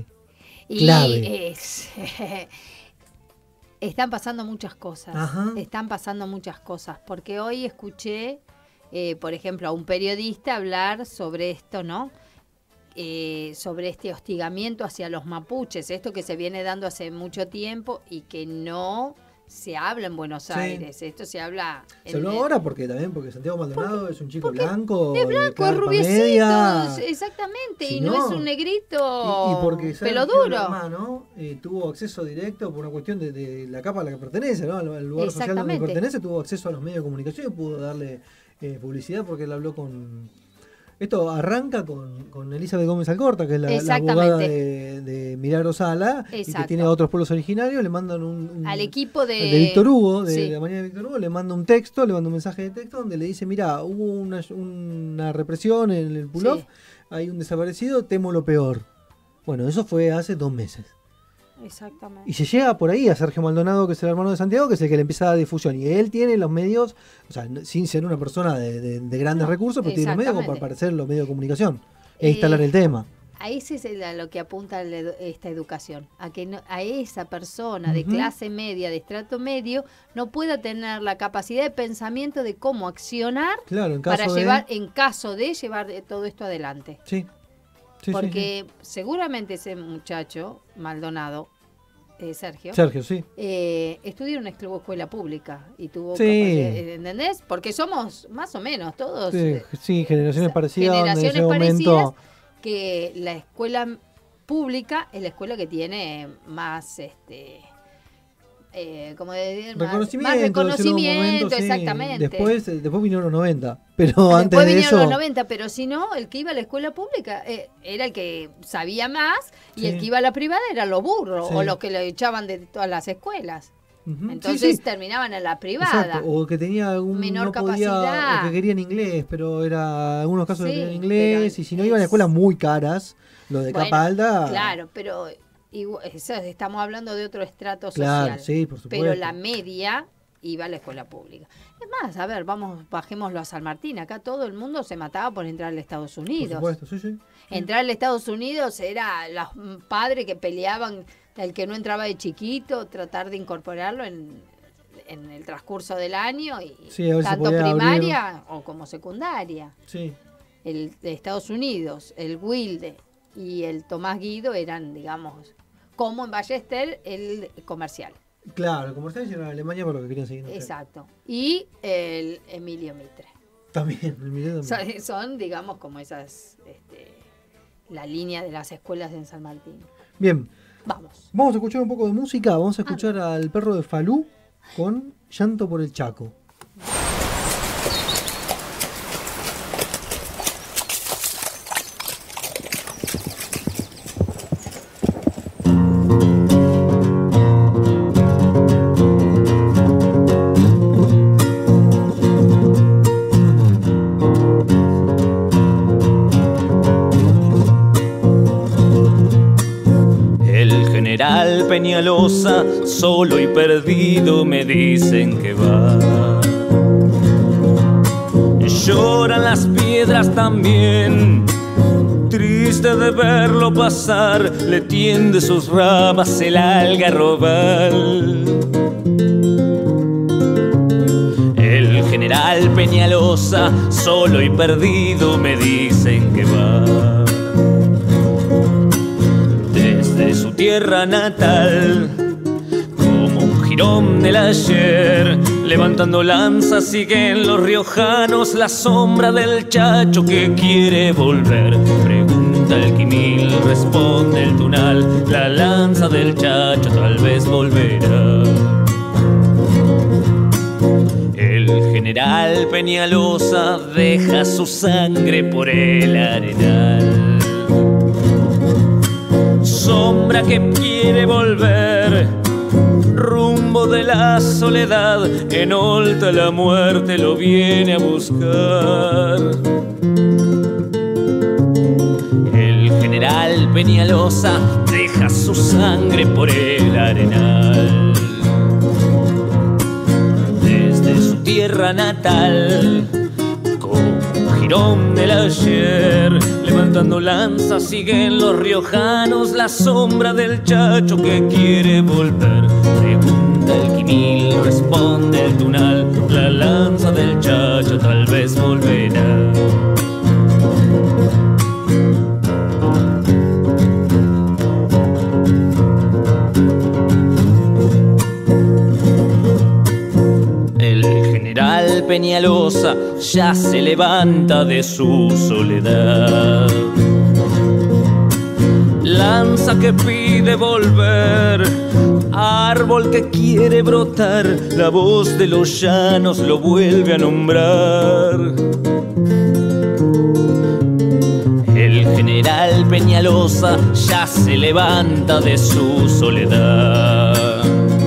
Están pasando muchas cosas. Ajá. Están pasando muchas cosas. Porque hoy escuché, por ejemplo, a un periodista hablar sobre esto, ¿no? Sobre este hostigamiento hacia los mapuches, esto que se viene dando hace mucho tiempo y que no se habla en Buenos Aires, esto se habla... Se habló ahora porque Santiago Maldonado es un chico blanco, de blanco, rubiecito, exactamente, y no es un negrito y porque pelo duro. Mi hermano tuvo acceso directo por una cuestión de la capa a la que pertenece, ¿no? Al lugar social donde pertenece, tuvo acceso a los medios de comunicación y pudo darle publicidad porque él habló con... Esto arranca con Elizabeth Gómez Alcorta, que es la abogada de Milagro Sala, y que tiene a otros pueblos originarios. Le mandan al equipo de Víctor Hugo, de la mañana de Víctor Hugo, le manda un texto, le manda un mensaje de texto donde le dice: mira, hubo una represión en el Pulof, hay un desaparecido, temo lo peor. Bueno, eso fue hace 2 meses. Exactamente. Y se llega por ahí a Sergio Maldonado, que es el hermano de Santiago, que es el que le empieza a dar difusión. Y él tiene los medios, o sea, sin ser una persona de grandes recursos, pero tiene los medios como para aparecer en los medios de comunicación e instalar el tema. A ese es lo que apunta esta educación, a esa persona de clase media, de estrato medio, no pueda tener la capacidad de pensamiento de cómo accionar en caso de llevar todo esto adelante. Sí. Porque seguramente ese muchacho, Maldonado, Sergio, sí. Estudió en una escuela pública y tuvo capacidad, ¿entendés? Porque somos más o menos todos generaciones parecidas, generaciones parecidas, que la escuela pública es la escuela que tiene más como más reconocimiento, exactamente. Después vinieron los 90, pero antes después de vinieron eso... los 90, pero si no, el que iba a la escuela pública era el que sabía más, y el que iba a la privada eran los burros, o los que lo echaban de todas las escuelas. Entonces terminaban en la privada. Exacto, o que tenía algún menor capacidad, o que querían inglés, pero era algunos casos que querían inglés, y si no iban a escuelas muy caras, lo de capa alta... Claro, pero... estamos hablando de otro estrato social, por supuesto. pero la media iba a la escuela pública. Es más, a ver, bajémoslo a San Martín. Acá todo el mundo se mataba por entrar a Estados Unidos. Por supuesto, sí. Entrar a Estados Unidos era los padres que peleaban, el que no entraba de chiquito, tratar de incorporarlo en el transcurso del año, y tanto primaria o como secundaria. Sí. El de Estados Unidos, el Wilde y el Tomás Guido eran, digamos, como en Ballester, el comercial. Claro, el comercial era en Alemania por lo que querían seguir. Exacto. Y el Emilio Mitre. También, Emilio también. Son, digamos, como esas, la línea de las escuelas en San Martín. Bien. Vamos a escuchar un poco de música. Vamos a escuchar al Perro de Falú con Llanto por el Chaco. Peñalosa, solo y perdido me dicen que va. Lloran las piedras también, triste de verlo pasar, le tiende sus ramas el algarrobal. El general Peñalosa, solo y perdido me dicen que va. De su tierra natal, como un jirón del ayer, levantando lanzas siguen los riojanos, la sombra del chacho que quiere volver. Pregunta el quimil, responde el tunal, la lanza del chacho tal vez volverá. El general Peñalosa deja su sangre por el arenal. Sombra que quiere volver rumbo de la soledad, en Olta la muerte lo viene a buscar. El general Peñalosa deja su sangre por el arenal. Desde su tierra natal, como un jirón del ayer, levantando lanzas siguen los riojanos, la sombra del Chacho que quiere volver. Pregunta el Quimil, responde el Tunal, la lanza del Chacho tal vez volverá. El general Peñalosa ya se levanta de su soledad. Lanza que pide volver, árbol que quiere brotar, la voz de los llanos lo vuelve a nombrar. El general Peñalosa ya se levanta de su soledad.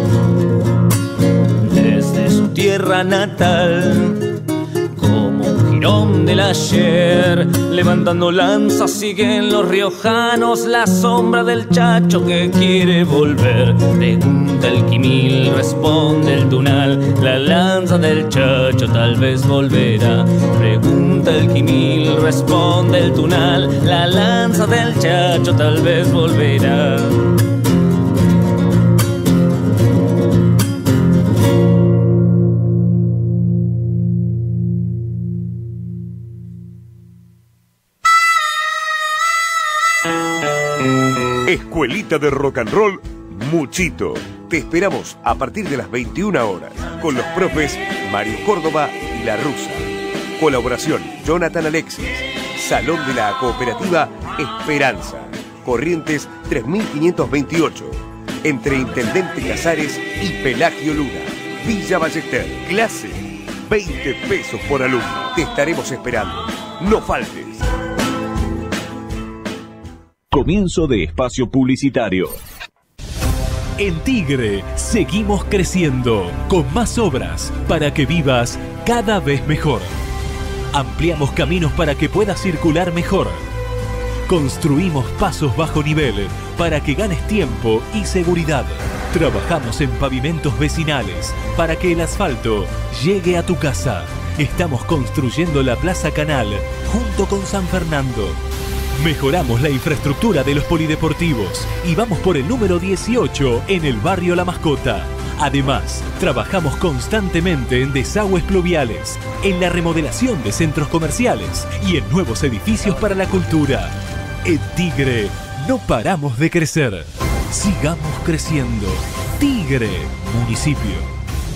Desde su tierra natal, como un jirón del ayer, levantando lanzas siguen los riojanos, la sombra del Chacho que quiere volver. Pregunta el Quimil, responde el Tunal, la lanza del Chacho tal vez volverá. Pregunta el Quimil, responde el Tunal, la lanza del Chacho tal vez volverá. Escuelita de Rock and Roll Muchito. Te esperamos a partir de las 21 horas con los profes Mario Córdoba y La Russa. Colaboración Jonathan Alexis. Salón de la Cooperativa Esperanza. Corrientes 3528. Entre Intendente Casares y Pelagio Luna. Villa Ballester. Clase 20 pesos por alumno. Te estaremos esperando. No faltes. Comienzo de espacio publicitario. En Tigre seguimos creciendo con más obras para que vivas cada vez mejor. Ampliamos caminos para que puedas circular mejor. Construimos pasos bajo nivel para que ganes tiempo y seguridad. Trabajamos en pavimentos vecinales para que el asfalto llegue a tu casa. Estamos construyendo la Plaza Canal junto con San Fernando. Mejoramos la infraestructura de los polideportivos y vamos por el número 18 en el barrio La Mascota. Además, trabajamos constantemente en desagües pluviales, en la remodelación de centros comerciales y en nuevos edificios para la cultura. En Tigre, no paramos de crecer. Sigamos creciendo. Tigre, municipio.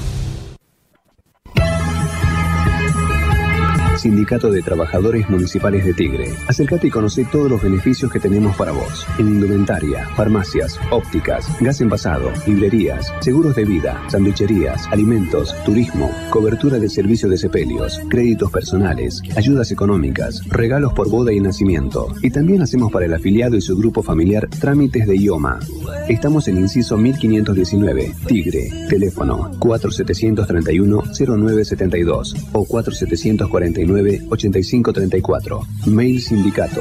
Sindicato de Trabajadores Municipales de Tigre. Acércate y conoce todos los beneficios que tenemos para vos. En indumentaria, farmacias, ópticas, gas envasado, librerías, seguros de vida, sanduicherías, alimentos, turismo, cobertura de servicio de sepelios, créditos personales, ayudas económicas, regalos por boda y nacimiento. Y también hacemos para el afiliado y su grupo familiar trámites de IOMA. Estamos en Inciso 1519, Tigre. Teléfono 4731-0972 o 4749-8534. Mail sindicato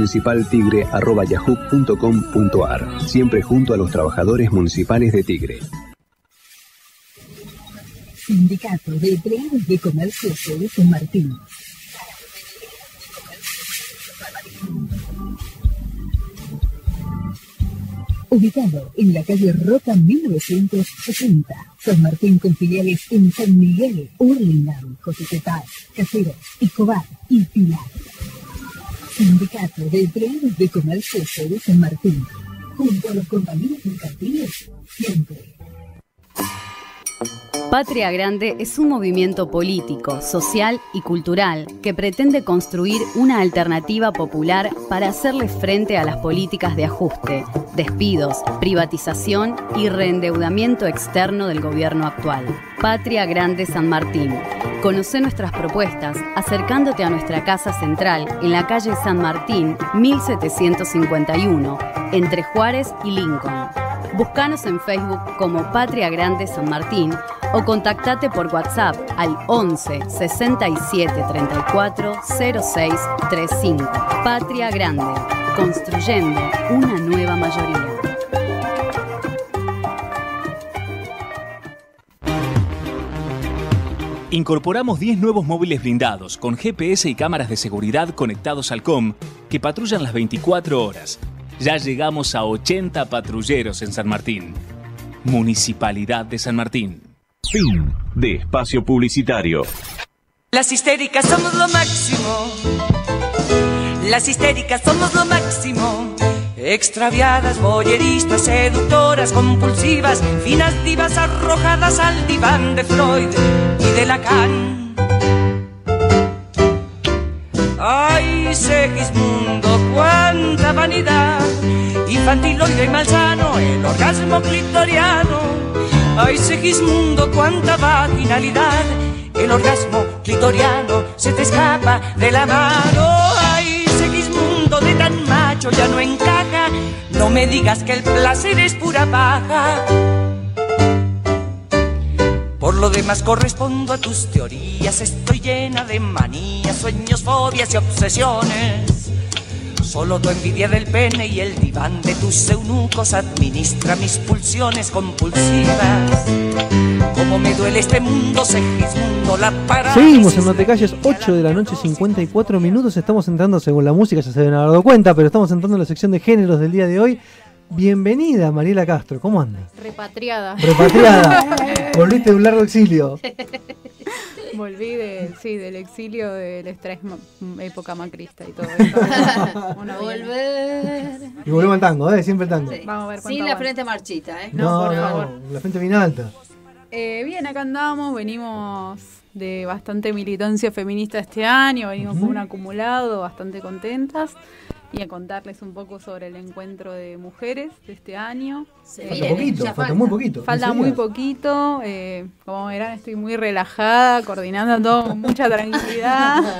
municipaltigre@yahoo.com.ar. Siempre junto a los trabajadores municipales de Tigre. Sindicato de Empleados de Comercio de San Martín. Ubicado en la calle Roca 1960, San Martín, con filiales en San Miguel, Hurlingham, José Caseros, Escobar y Pilar. Sindicato de Empleados de Comercio de San Martín, junto a los compañeros mercantiles, siempre. Patria Grande es un movimiento político, social y cultural que pretende construir una alternativa popular para hacerle frente a las políticas de ajuste, despidos, privatización y reendeudamiento externo del gobierno actual. Patria Grande San Martín. Conoce nuestras propuestas acercándote a nuestra casa central en la calle San Martín 1751, entre Juárez y Lincoln. Búscanos en Facebook como Patria Grande San Martín o contactate por WhatsApp al 11 67 34 06 35. Patria Grande, construyendo una nueva mayoría. Incorporamos 10 nuevos móviles blindados con GPS y cámaras de seguridad conectados al COM que patrullan las 24 horas. Ya llegamos a 80 patrulleros en San Martín. Municipalidad de San Martín. Fin de espacio publicitario. Las histéricas somos lo máximo. Las histéricas somos lo máximo. Extraviadas, voyeristas, seductoras, compulsisivas, finas divas arrojadas al diván de Freud y de Lacan. Ay, Segismundo, cuánta vanidad, infantiloide y malsano, el orgasmo clitoriano. Ay, Segismundo, cuánta vaginalidad, el orgasmo clitoriano se te escapa de la mano. Ay, Segismundo, de tan macho ya no encaja, no me digas que el placer es pura paja. Por lo demás correspondo a tus teorías, estoy llena de manías, sueños, fobias y obsesiones. Solo tu envidia del pene y el diván de tus eunucos administra mis pulsiones compulsivas. Como me duele este mundo, Segismundo, la parálisis. Seguimos en No Te Calles, 8 de la noche, 54 minutos. Estamos entrando, según la música, ya se deben haber dado cuenta, pero estamos entrando en la sección de géneros del día de hoy. Bienvenida, Mariela Castro, ¿cómo andas? Repatriada. Volviste de un largo exilio. Volví del exilio de nuestra época macrista y todo eso. Volver. Y volvemos al tango, siempre el tango. Sí. Vamos a ver cuánto Sin la aguanta. frente marchita, No, por favor. la frente bien alta. Bien, acá andamos, venimos de bastante militancia feminista este año, venimos con un acumulado, bastante contentas. Y a contarles un poco sobre el encuentro de mujeres de este año. Falta muy poquito. Falta muy poquito. Como verán, estoy muy relajada, coordinando todo con mucha tranquilidad.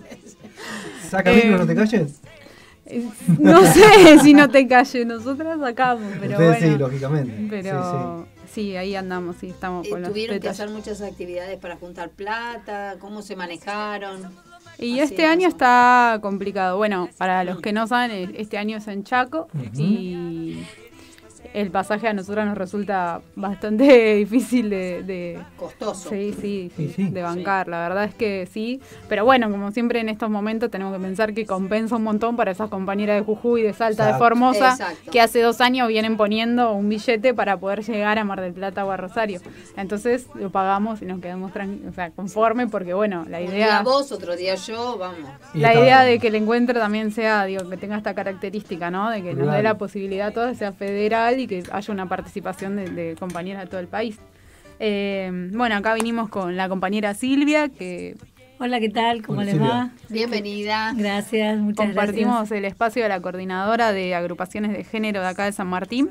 ¿Saca micro, No Te Calles? No sé si No Te Calles, nosotras sacamos, pero ustedes bueno. Sí, lógicamente. Pero sí, ahí andamos, sí, estamos con los Tuvieron que detalles. hacer muchas actividades para juntar plata, ¿cómo se manejaron? Y este año está complicado. Bueno, para los que no saben, este año es en Chaco y el pasaje a nosotros nos resulta bastante difícil de costoso. Sí, de bancar. La verdad es que sí. Pero bueno, como siempre en estos momentos tenemos que pensar que compensa un montón para esas compañeras de Jujuy, de Salta, de Formosa, que hace 2 años vienen poniendo un billete para poder llegar a Mar del Plata o a Rosario. Entonces lo pagamos y nos quedamos conformes porque bueno, la idea... Un día vos, otro día yo, vamos. La idea de que el encuentro también sea, que tenga esta característica, ¿no? De que nos dé la posibilidad a todos, sea federal y que haya una participación de compañeras de todo el país. Bueno, acá vinimos con la compañera Silvia, que... Hola, ¿qué tal? ¿Cómo les Silvia. va? Bienvenida. Gracias, muchas Compartimos gracias. el espacio de la coordinadora de agrupaciones de género de acá de San Martín.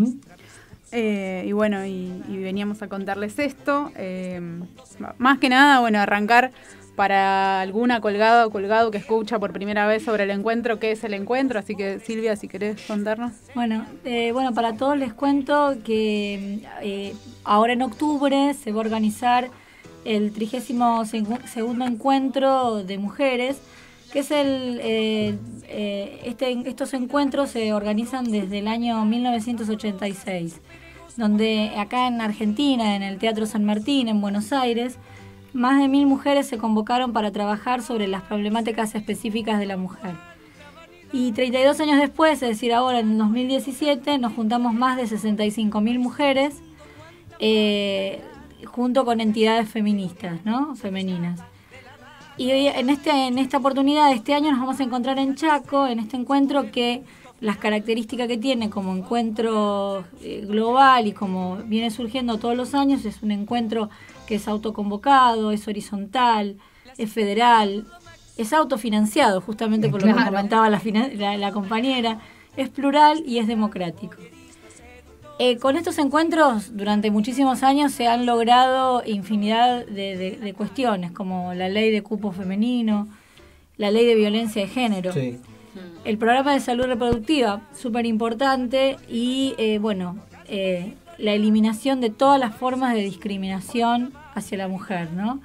Y bueno, y veníamos a contarles esto. Más que nada, bueno, arrancar para alguna colgada o colgado que escucha por primera vez sobre el encuentro, qué es el encuentro. Así que Silvia, si querés contarnos. Bueno, para todos les cuento que ahora en octubre se va a organizar el 32º encuentro de mujeres, que es estos encuentros se organizan desde el año 1986, donde acá en Argentina, en el Teatro San Martín, en Buenos Aires, más de 1000 mujeres se convocaron para trabajar sobre las problemáticas específicas de la mujer. Y 32 años después, es decir, ahora en 2017, nos juntamos más de 65.000 mujeres, junto con entidades feministas, ¿no? Femeninas. Y en esta oportunidad de este año nos vamos a encontrar en Chaco, en este encuentro que las características que tiene como encuentro global y como viene surgiendo todos los años, es un encuentro que es autoconvocado, es horizontal, es federal, es autofinanciado, justamente por lo que comentaba la compañera, es plural y es democrático. Con estos encuentros, durante muchísimos años se han logrado infinidad de cuestiones, como la ley de cupo femenino, la ley de violencia de género, el programa de salud reproductiva, súper importante, y la eliminación de todas las formas de discriminación hacia la mujer, ¿no?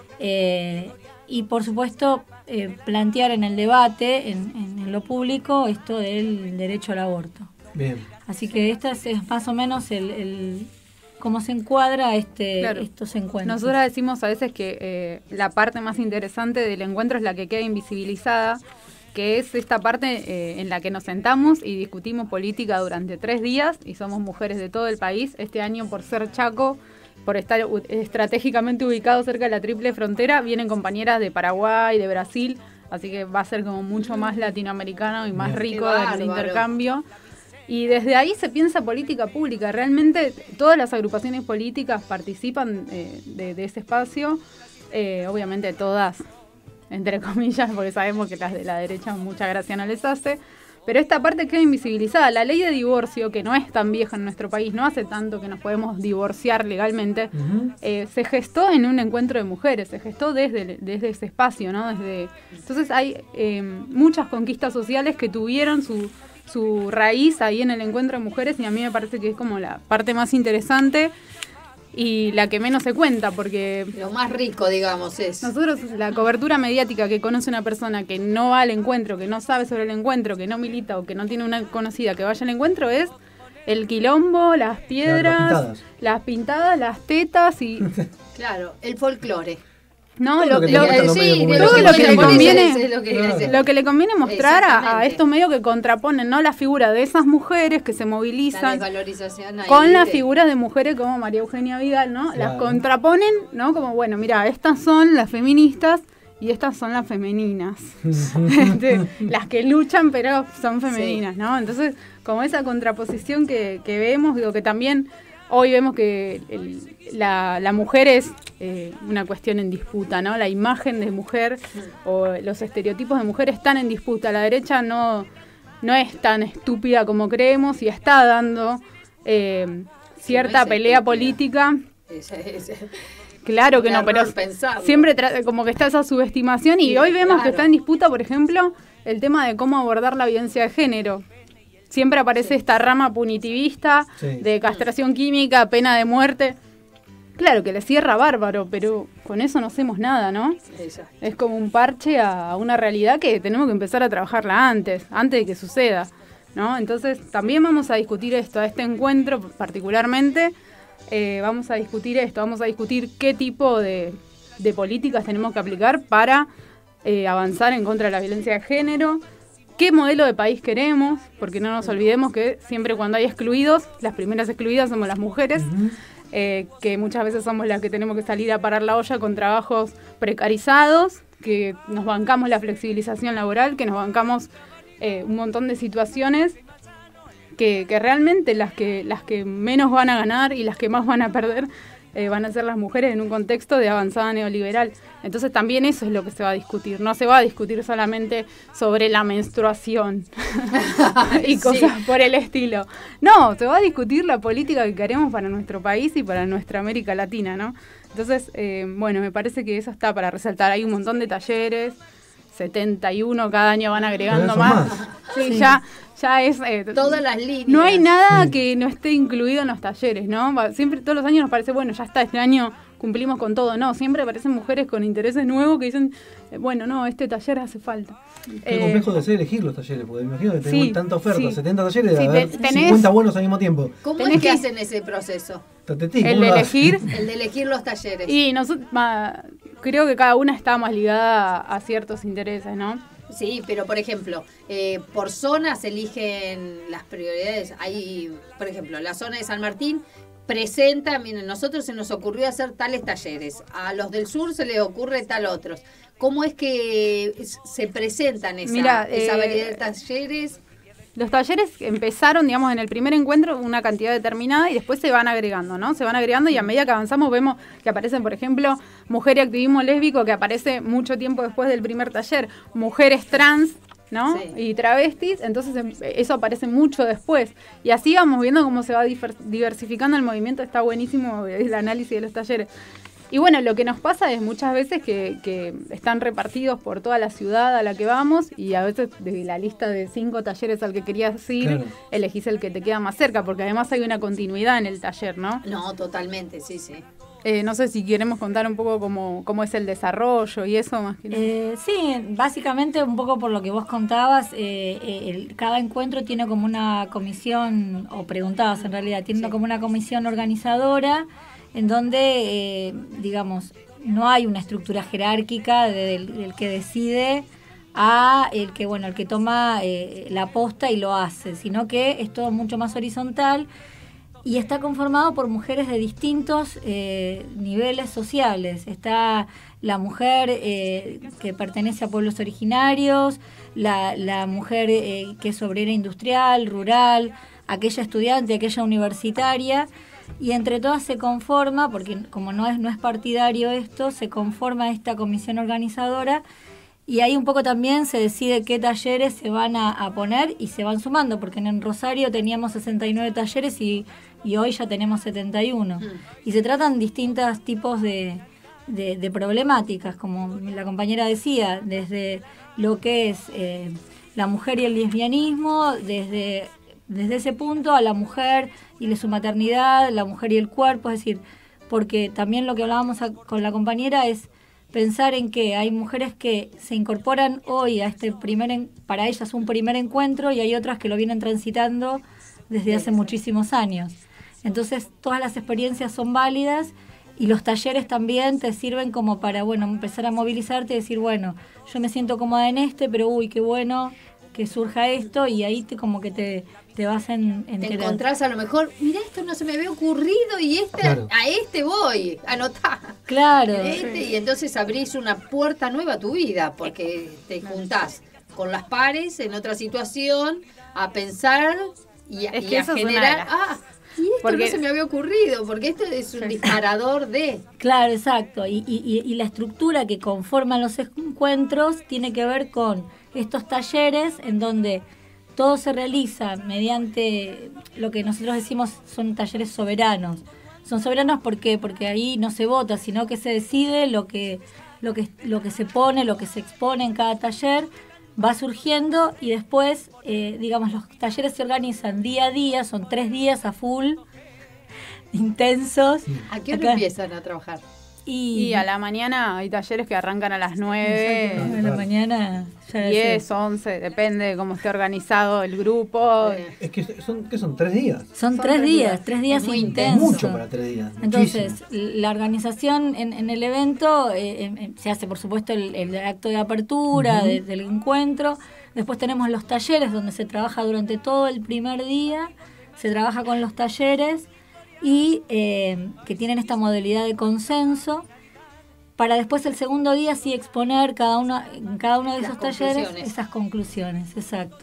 Y por supuesto plantear en el debate, en lo público, esto del derecho al aborto. Bien. Así que esta es más o menos cómo se encuadra estos encuentros. Nosotros decimos a veces que la parte más interesante del encuentro es la que queda invisibilizada, que es esta parte en la que nos sentamos y discutimos política durante 3 días, y somos mujeres de todo el país. Este año, por ser Chaco, por estar estratégicamente ubicado cerca de la triple frontera, vienen compañeras de Paraguay, de Brasil, así que va a ser como mucho más latinoamericano y más rico el intercambio. Y desde ahí se piensa política pública. Realmente todas las agrupaciones políticas participan de ese espacio. Obviamente todas, entre comillas, porque sabemos que las de la derecha mucha gracia no les hace. Pero esta parte queda invisibilizada. La ley de divorcio, que no es tan vieja en nuestro país, no hace tanto que nos podemos divorciar legalmente, se gestó en un encuentro de mujeres, se gestó desde ese espacio, ¿no? Entonces hay muchas conquistas sociales que tuvieron su raíz ahí en el encuentro de mujeres, y a mí me parece que es como la parte más interesante y la que menos se cuenta, porque lo más rico, digamos, es nosotros, la cobertura mediática que conoce una persona que no va al encuentro, que no sabe sobre el encuentro, que no milita o que no tiene una conocida que vaya al encuentro, es el quilombo, las piedras, las pintadas, las tetas y claro, el folclore. No, lo que le conviene mostrar a estos medios que contraponen, ¿no?, la figura de esas mujeres que se movilizan con las figuras de mujeres como María Eugenia Vidal, ¿no? Claro. Las contraponen, ¿no? Como, bueno, mira, estas son las feministas y estas son las femeninas. Las que luchan pero son femeninas, ¿no? Entonces, como esa contraposición que vemos, digo que también hoy vemos que la mujer es una cuestión en disputa, ¿no? La imagen de mujer o los estereotipos de mujer están en disputa. La derecha no es tan estúpida como creemos y está dando cierta pelea política. Claro que no, pero siempre como que está esa subestimación, y hoy vemos que está en disputa, por ejemplo, el tema de cómo abordar la violencia de género. Siempre aparece esta rama punitivista de castración química, pena de muerte. Claro que le cierra bárbaro, pero con eso no hacemos nada, ¿no? Exacto. Es como un parche a una realidad que tenemos que empezar a trabajarla antes de que suceda, ¿no? Entonces también vamos a discutir esto, a este encuentro particularmente, vamos a discutir esto, vamos a discutir qué tipo de políticas tenemos que aplicar para avanzar en contra de la violencia de género. ¿Qué modelo de país queremos? Porque no nos olvidemos que siempre cuando hay excluidos, las primeras excluidas somos las mujeres, que muchas veces somos las que tenemos que salir a parar la olla con trabajos precarizados, que nos bancamos la flexibilización laboral, que nos bancamos un montón de situaciones que realmente las que menos van a ganar y las que más van a perder van a ser las mujeres en un contexto de avanzada neoliberal. Entonces también eso es lo que se va a discutir. No se va a discutir solamente sobre la menstruación y cosas por el estilo. No, se va a discutir la política que queremos para nuestro país y para nuestra América Latina, ¿no? Entonces, me parece que eso está para resaltar. Hay un montón de talleres, 71, cada año van agregando más. Sí, sí. Ya es todas las líneas. No hay nada que no esté incluido en los talleres, ¿no? Siempre, todos los años nos parece, bueno, ya está, este año cumplimos con todo. No, siempre aparecen mujeres con intereses nuevos que dicen, este taller hace falta. Qué complejo de ser elegir los talleres, porque me imagino que tenemos tanta oferta, 70 talleres, de haber 50 buenos al mismo tiempo. ¿Cómo es que hacen ese proceso? El de elegir. El de elegir los talleres. Y nosotros, creo que cada una está más ligada a ciertos intereses, ¿no? Sí, pero por ejemplo, por zonas eligen las prioridades. Hay, por ejemplo, la zona de San Martín presenta, miren, nosotros se nos ocurrió hacer tales talleres, a los del sur se les ocurre tal otros. ¿Cómo es que se presentan esa variedad de talleres? Los talleres empezaron, digamos, en el primer encuentro una cantidad determinada y después se van agregando, ¿no? Se van agregando y a medida que avanzamos vemos que aparecen, por ejemplo, mujer y activismo lésbico, que aparece mucho tiempo después del primer taller, mujeres trans, ¿no? Sí. Y travestis, entonces eso aparece mucho después. Y así vamos viendo cómo se va diversificando el movimiento, está buenísimo el análisis de los talleres. Y bueno, lo que nos pasa es muchas veces que están repartidos por toda la ciudad a la que vamos y a veces de la lista de 5 talleres al que querías ir, claro, elegís el que te queda más cerca, porque además hay una continuidad en el taller, ¿no? No, totalmente, sí. No sé si queremos contar un poco cómo es el desarrollo y eso más que nada. Sí, básicamente un poco por lo que vos contabas, cada encuentro tiene como una comisión, o preguntabas en realidad, tiene como una comisión organizadora en donde, digamos, no hay una estructura jerárquica del que decide a el que toma la posta y lo hace, sino que es todo mucho más horizontal y está conformado por mujeres de distintos niveles sociales. Está la mujer que pertenece a pueblos originarios, la mujer que es obrera industrial, rural, aquella estudiante, aquella universitaria. Y entre todas se conforma, porque como no es partidario esto, se conforma esta comisión organizadora y ahí un poco también se decide qué talleres se van a poner y se van sumando, porque en Rosario teníamos 69 talleres y hoy ya tenemos 71. Y se tratan distintos tipos de problemáticas, como la compañera decía, desde lo que es la mujer y el lesbianismo, desde ese punto a la mujer y su maternidad, la mujer y el cuerpo, es decir, porque también lo que hablábamos con la compañera es pensar en que hay mujeres que se incorporan hoy a para ellas un primer encuentro y hay otras que lo vienen transitando desde hace muchísimos años. Entonces todas las experiencias son válidas y los talleres también te sirven como para, empezar a movilizarte y decir, yo me siento cómoda en pero qué bueno que surja esto y ahí te vas en te encontrás a lo mejor, mira, esto no se me había ocurrido y claro, a voy, anotá. Claro. Y entonces abrís una puerta nueva a tu vida, porque te juntás con las pares en otra situación a pensar y a generar... Y esto no se me había ocurrido, porque esto es un disparador de... Claro, exacto. Y la estructura que conforman los encuentros tiene que ver con estos talleres en donde todo se realiza mediante lo que nosotros decimos son talleres soberanos. Son soberanos ¿por qué? Porque ahí no se vota, sino que se decide lo que se pone, lo que se expone en cada taller, va surgiendo y después, los talleres se organizan día a día, son 3 días a full, intensos. ¿A qué hora empiezan a trabajar? Y a la mañana hay talleres que arrancan a las 9. Exacto, a la mañana. 10, 11, depende de cómo esté organizado el grupo. Es que son 3 días. Son 3 días, 3 días intensos. Mucho para 3 días. Entonces, la organización en el evento se hace, por supuesto, el acto de apertura del encuentro. Después tenemos los talleres donde se trabaja durante todo el primer día. Se trabaja con los talleres y que tienen esta modalidad de consenso, para después el segundo día sí exponer en cada uno de esos talleres esas conclusiones, exacto.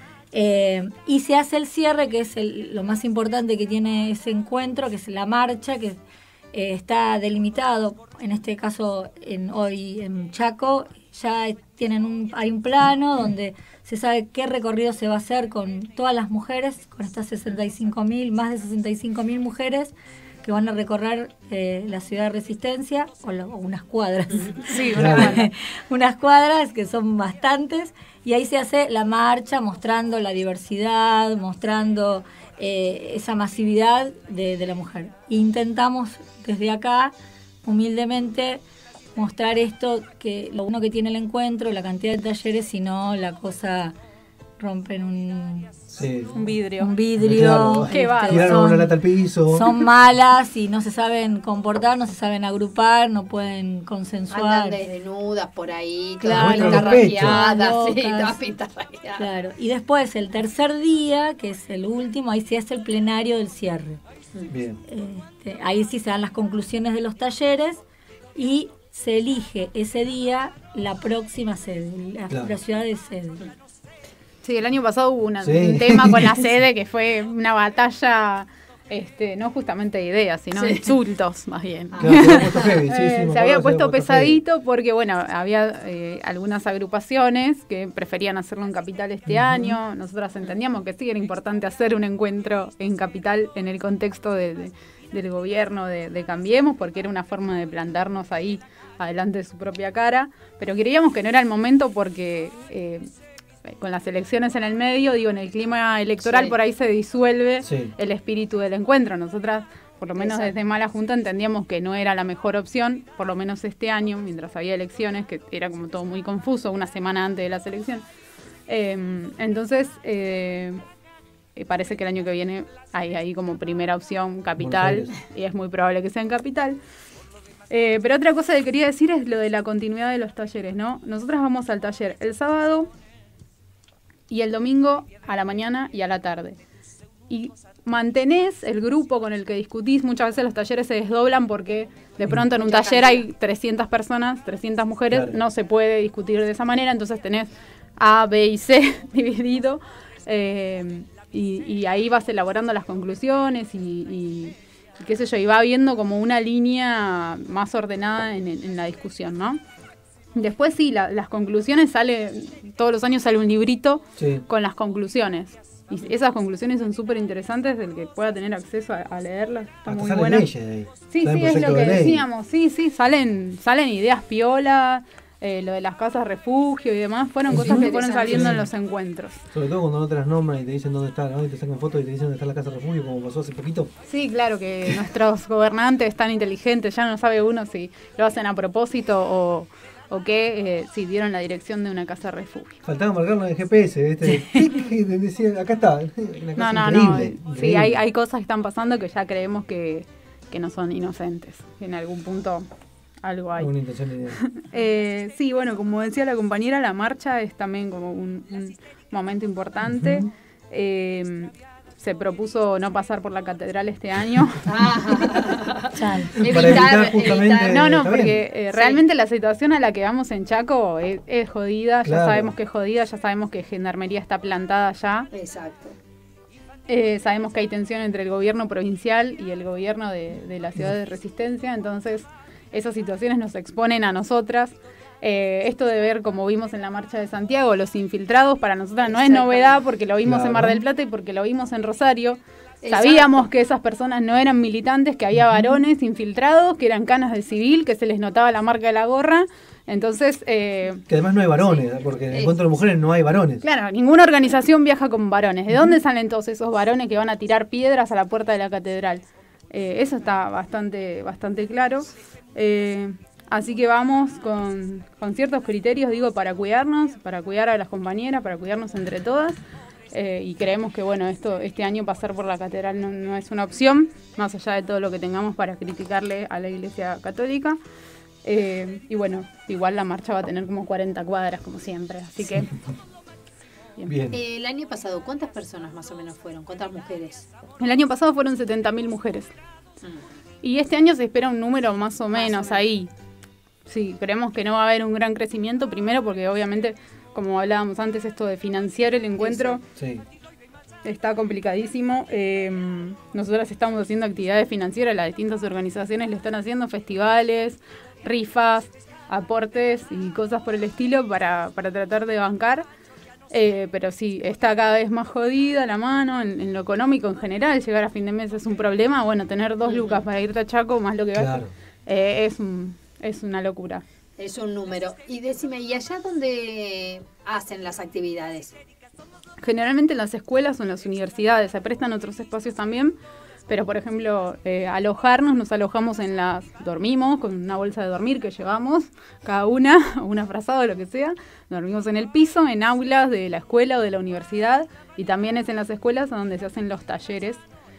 Y se hace el cierre, que es lo más importante que tiene ese encuentro, que es la marcha, que está delimitado, en este caso hoy en Chaco, ya hay un plano donde se sabe qué recorrido se va a hacer con todas las mujeres, con estas más de 65.000 mujeres que van a recorrer la ciudad de Resistencia, o unas cuadras. Sí, unas cuadras que son bastantes, y ahí se hace la marcha mostrando la diversidad, mostrando esa masividad de la mujer. Intentamos desde acá, humildemente, mostrar esto, que lo uno que tiene el encuentro, la cantidad de talleres, si no la cosa rompen un vidrio. Claro, qué tiraron una lata al piso. Son malas y no se saben comportar, no se saben agrupar, no pueden consensuar. Andan desnudas por ahí, claro, todas pintarrajeadas. Claro. Y después el tercer día, que es el último, ahí se hace el plenario del cierre. Bien. Ahí sí se dan las conclusiones de los talleres y se elige ese día la próxima sede, la ciudad de sede. Sí, el año pasado hubo un tema con la sede que fue una batalla, no justamente de ideas, sino de insultos, más bien. Se había puesto pesadito porque, bueno, había algunas agrupaciones que preferían hacerlo en Capital este año. Nosotras entendíamos que sí era importante hacer un encuentro en Capital en el contexto del gobierno de Cambiemos, porque era una forma de plantarnos ahí adelante de su propia cara, pero creíamos que no era el momento porque con las elecciones en el medio, en el clima electoral por ahí se disuelve el espíritu del encuentro. Nosotras, por lo menos desde Mala Junta, entendíamos que no era la mejor opción, por lo menos este año, mientras había elecciones, que era como todo muy confuso, una semana antes de las elecciones. Entonces, parece que el año que viene hay ahí como primera opción Capital, y es muy probable que sea en Capital. Pero otra cosa que quería decir es lo de la continuidad de los talleres, ¿no? Nosotras vamos al taller el sábado y el domingo a la mañana y a la tarde. Y mantenés el grupo con el que discutís. Muchas veces los talleres se desdoblan porque de pronto en un taller hay 300 personas, 300 mujeres, no se puede discutir de esa manera, entonces tenés A, B y C dividido, y ahí vas elaborando las conclusiones y qué sé yo, y va viendo como una línea más ordenada en la discusión, ¿no? Después sí, las conclusiones todos los años sale un librito con las conclusiones. Y esas conclusiones son súper interesantes, el que pueda tener acceso a leerlas. Está muy bueno. Sí, es lo que decíamos. Sí, salen ideas piola, lo de las casas refugio y demás. Fueron cosas que fueron saliendo en los encuentros. Sobre todo cuando no te las nombran y te dicen dónde está, ¿no? Y te sacan fotos y te dicen dónde está la casa refugio, como pasó hace poquito. Sí, claro, que nuestros gobernantes están inteligentes. Ya no sabe uno si lo hacen a propósito o que si dieron la dirección de una casa refugio. Faltaba marcarlo en el GPS, decía, acá está. No. Sí, hay cosas que están pasando que ya creemos que no son inocentes. Que en algún punto algo hay. Una intención sí, bueno, como decía la compañera, la marcha es también como un momento importante. Se propuso no pasar por la catedral este año. Evitar justamente. No, porque realmente la situación a la que vamos en Chaco es jodida. Ya sabemos que es jodida, ya sabemos que Gendarmería está plantada allá. Exacto. Sabemos que hay tensión entre el gobierno provincial y el gobierno de la ciudad de Resistencia, entonces esas situaciones nos exponen a nosotras. Esto de ver, como vimos en la marcha de Santiago, los infiltrados, para nosotras no es novedad porque lo vimos en Mar del Plata y porque lo vimos en Rosario. Sabíamos que esas personas no eran militantes, que había varones infiltrados, que eran canas de civil, que se les notaba la marca de la gorra. Entonces, que además no hay varones, porque en el encuentro de mujeres no hay varones. Claro, ninguna organización viaja con varones. ¿De dónde salen todos esos varones que van a tirar piedras a la puerta de la catedral? Eso está bastante claro. Así que vamos con ciertos criterios, para cuidarnos, para cuidar a las compañeras, para cuidarnos entre todas. Y creemos que, este año pasar por la catedral no es una opción, más allá de todo lo que tengamos para criticarle a la Iglesia Católica. Igual la marcha va a tener como 40 cuadras, como siempre, así que... Bien. El año pasado, ¿cuántas personas más o menos fueron? ¿Cuántas mujeres? El año pasado fueron 70.000 mujeres. Y este año se espera un número más o menos ahí. Sí, creemos que no va a haber un gran crecimiento, primero porque obviamente, como hablábamos antes, esto de financiar el encuentro está complicadísimo. Nosotras estamos haciendo actividades financieras, las distintas organizaciones le están haciendo festivales, rifas, aportes y cosas por el estilo para tratar de bancar. Pero sí, está cada vez más jodida la mano en lo económico en general. Llegar a fin de mes es un problema. Tener 2 lucas para irte a Chaco más lo que gastas es una locura. Es un número. Y decime, ¿y allá dónde hacen las actividades? Generalmente en las escuelas o en las universidades. Se prestan otros espacios también. Pero, por ejemplo, nos alojamos dormimos con una bolsa de dormir que llevamos, cada una, o una frazada o lo que sea. Dormimos en el piso, en aulas de la escuela o de la universidad. Y también es en las escuelas donde se hacen los talleres.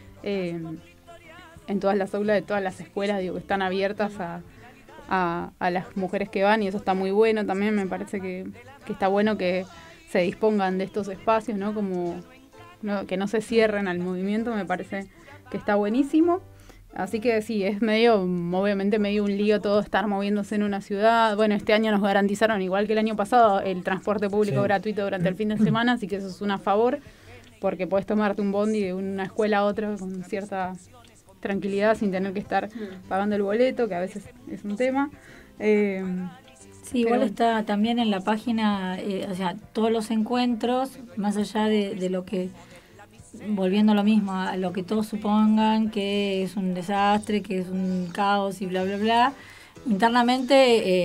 En todas las aulas de todas las escuelas, que están abiertas a las mujeres que van. Y eso está muy bueno también. Me parece que está bueno que se dispongan de estos espacios, que no se cierren al movimiento. Me parece que está buenísimo. Así que sí, es obviamente medio un lío todo estar moviéndose en una ciudad. Bueno, este año nos garantizaron, igual que el año pasado, el transporte público gratuito durante el fin de semana, así que eso es un a favor, porque podés tomarte un bondi de una escuela a otra con cierta tranquilidad sin tener que estar pagando el boleto, que a veces es un tema. Sí, igual está también en la página, o sea, todos los encuentros, más allá de lo que, volviendo a lo mismo, a lo que todos supongan que es un desastre, que es un caos y bla, bla, bla, internamente,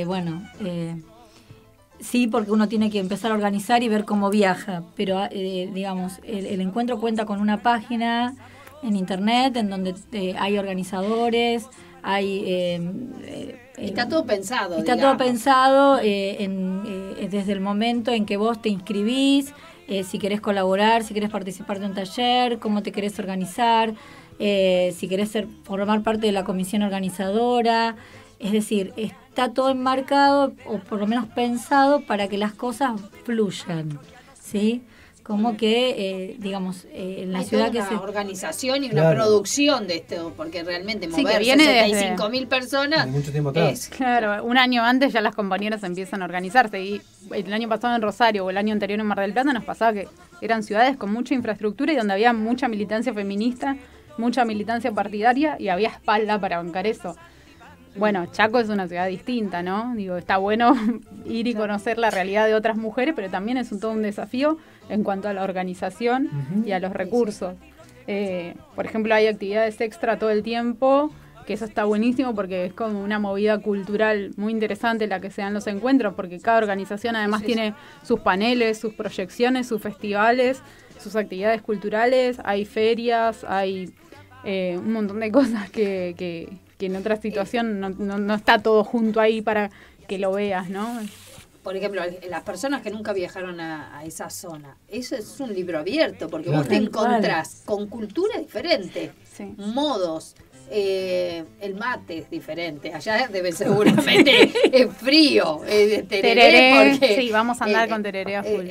sí, porque uno tiene que empezar a organizar y ver cómo viaja, pero digamos, el encuentro cuenta con una página en internet en donde hay organizadores, hay... está todo pensado. Está todo pensado desde el momento en que vos te inscribís, si querés colaborar, si querés participar de un taller, cómo te querés organizar, si querés formar parte de la comisión organizadora. Es decir, está todo enmarcado, o por lo menos pensado, para que las cosas fluyan, ¿sí? Como que, digamos, en la ciudad que una organización y una producción de esto, porque realmente mover que viene 65.000 personas mucho tiempo atrás. Claro, un año antes ya las compañeras empiezan a organizarse, y el año pasado en Rosario o el año anterior en Mar del Plata nos pasaba que eran ciudades con mucha infraestructura y donde había mucha militancia feminista, mucha militancia partidaria, y había espalda para bancar eso. Bueno, Chaco es una ciudad distinta, ¿no? Digo, está bueno ir y conocer la realidad de otras mujeres, pero también es todo un desafío en cuanto a la organización y a los recursos. Por ejemplo, hay actividades extra todo el tiempo, que eso está buenísimo porque es como una movida cultural muy interesante la que se dan los encuentros, porque cada organización además tiene sus paneles, sus proyecciones, sus festivales, sus actividades culturales, hay ferias, hay un montón de cosas que en otra situación no está todo junto ahí para que lo veas, ¿no? Por ejemplo, las personas que nunca viajaron a esa zona, eso es un libro abierto, porque vos te encontrás con cultura diferente, modos, el mate es diferente, allá debe seguramente es frío, tereré, porque, sí, vamos a andar con tereré a full.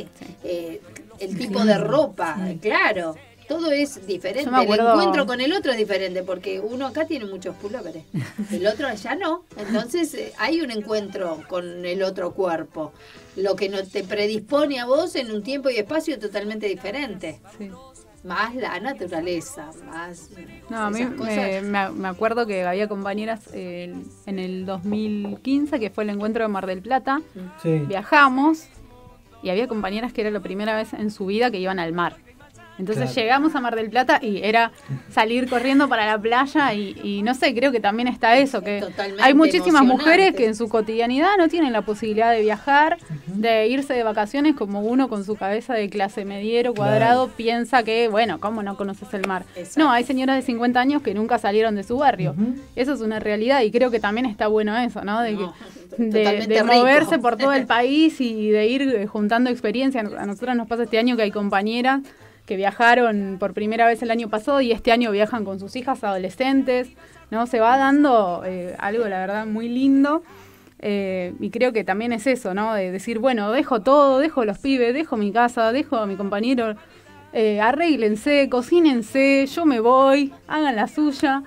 El tipo de ropa, claro. Todo es diferente, el encuentro con el otro es diferente, porque uno acá tiene muchos pulóveres, el otro allá no, entonces hay un encuentro con el otro cuerpo, lo que no te predispone a vos en un tiempo y espacio totalmente diferente. Sí. Más la naturaleza, más... No, a mí me acuerdo que había compañeras en el 2015, que fue el encuentro de Mar del Plata, viajamos y había compañeras que era la primera vez en su vida que iban al mar. Entonces llegamos a Mar del Plata y era salir corriendo para la playa y no sé, creo que también está eso, que hay muchísimas mujeres que en su cotidianidad no tienen la posibilidad de viajar, de irse de vacaciones, como uno con su cabeza de clase mediero cuadrado piensa que, bueno, ¿cómo no conoces el mar? Exacto. No, hay señoras de 50 años que nunca salieron de su barrio. Eso es una realidad y creo que también está bueno eso, ¿no? De moverse por todo el país y de ir juntando experiencias. A nosotros nos pasa este año que hay compañeras que viajaron por primera vez el año pasado y este año viajan con sus hijas adolescentes, ¿no? Se va dando algo, la verdad, muy lindo. Y creo que también es eso, ¿no? De decir, bueno, dejo todo, dejo los pibes, dejo mi casa, dejo a mi compañero, arréglense, cocínense, yo me voy, hagan la suya.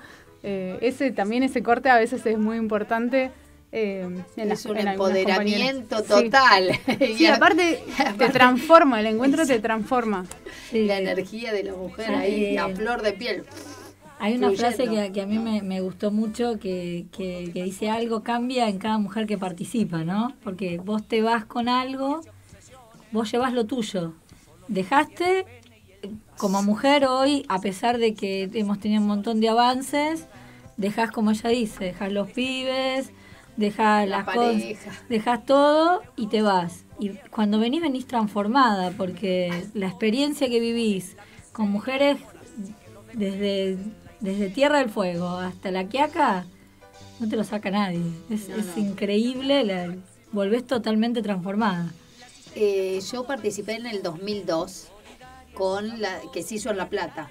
Ese corte a veces es muy importante. Es un empoderamiento total. Sí, aparte te transforma, el encuentro te transforma. Sí. La energía de la mujer ahí, a flor de piel. Hay una frase que a mí me gustó mucho que dice: algo cambia en cada mujer que participa, ¿no? Porque vos te vas con algo, vos llevas lo tuyo. Dejaste, como mujer hoy, a pesar de que hemos tenido un montón de avances, dejás, como ella dice, dejás los pibes, dejás las cosas, dejás todo y te vas. Y cuando venís transformada, porque la experiencia que vivís con mujeres desde Tierra del Fuego hasta La Quiaca, no te lo saca nadie. Es increíble, volvés totalmente transformada. Yo participé en el 2002 que se hizo en La Plata.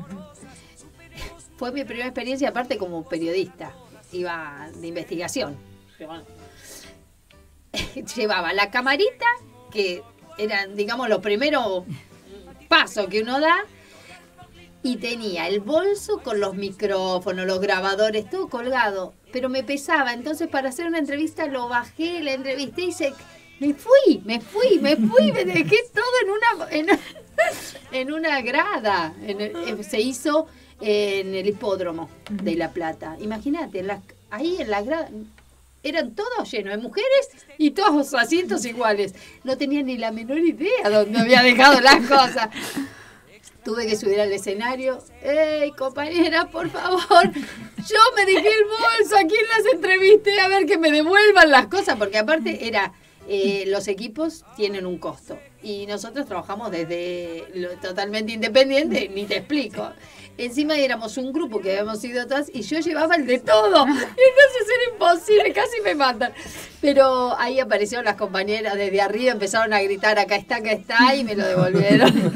Fue mi primera experiencia, aparte como periodista. Iba de investigación. Llevaba la camarita, que eran, digamos, los primeros pasos que uno da, y tenía el bolso con los micrófonos, los grabadores, todo colgado, pero me pesaba, entonces para hacer una entrevista lo bajé, la entrevisté y me fui, me dejé todo en una grada. Se hizo en el hipódromo de La Plata. Imagínate, ahí en la grada eran todos llenos de mujeres y todos los asientos iguales. No tenía ni la menor idea dónde había dejado las cosas. Tuve que subir al escenario. ¡Ey, compañera, por favor! Yo me dejé el bolso. ¿A quién las entrevisté? A ver que me devuelvan las cosas. Porque aparte los equipos tienen un costo. Y nosotros trabajamos desde totalmente independiente. Ni te explico. Encima éramos un grupo que habíamos ido todas y yo llevaba el de todo. Entonces era imposible, casi me matan. Pero ahí aparecieron las compañeras desde arriba, empezaron a gritar, acá está, y me lo devolvieron.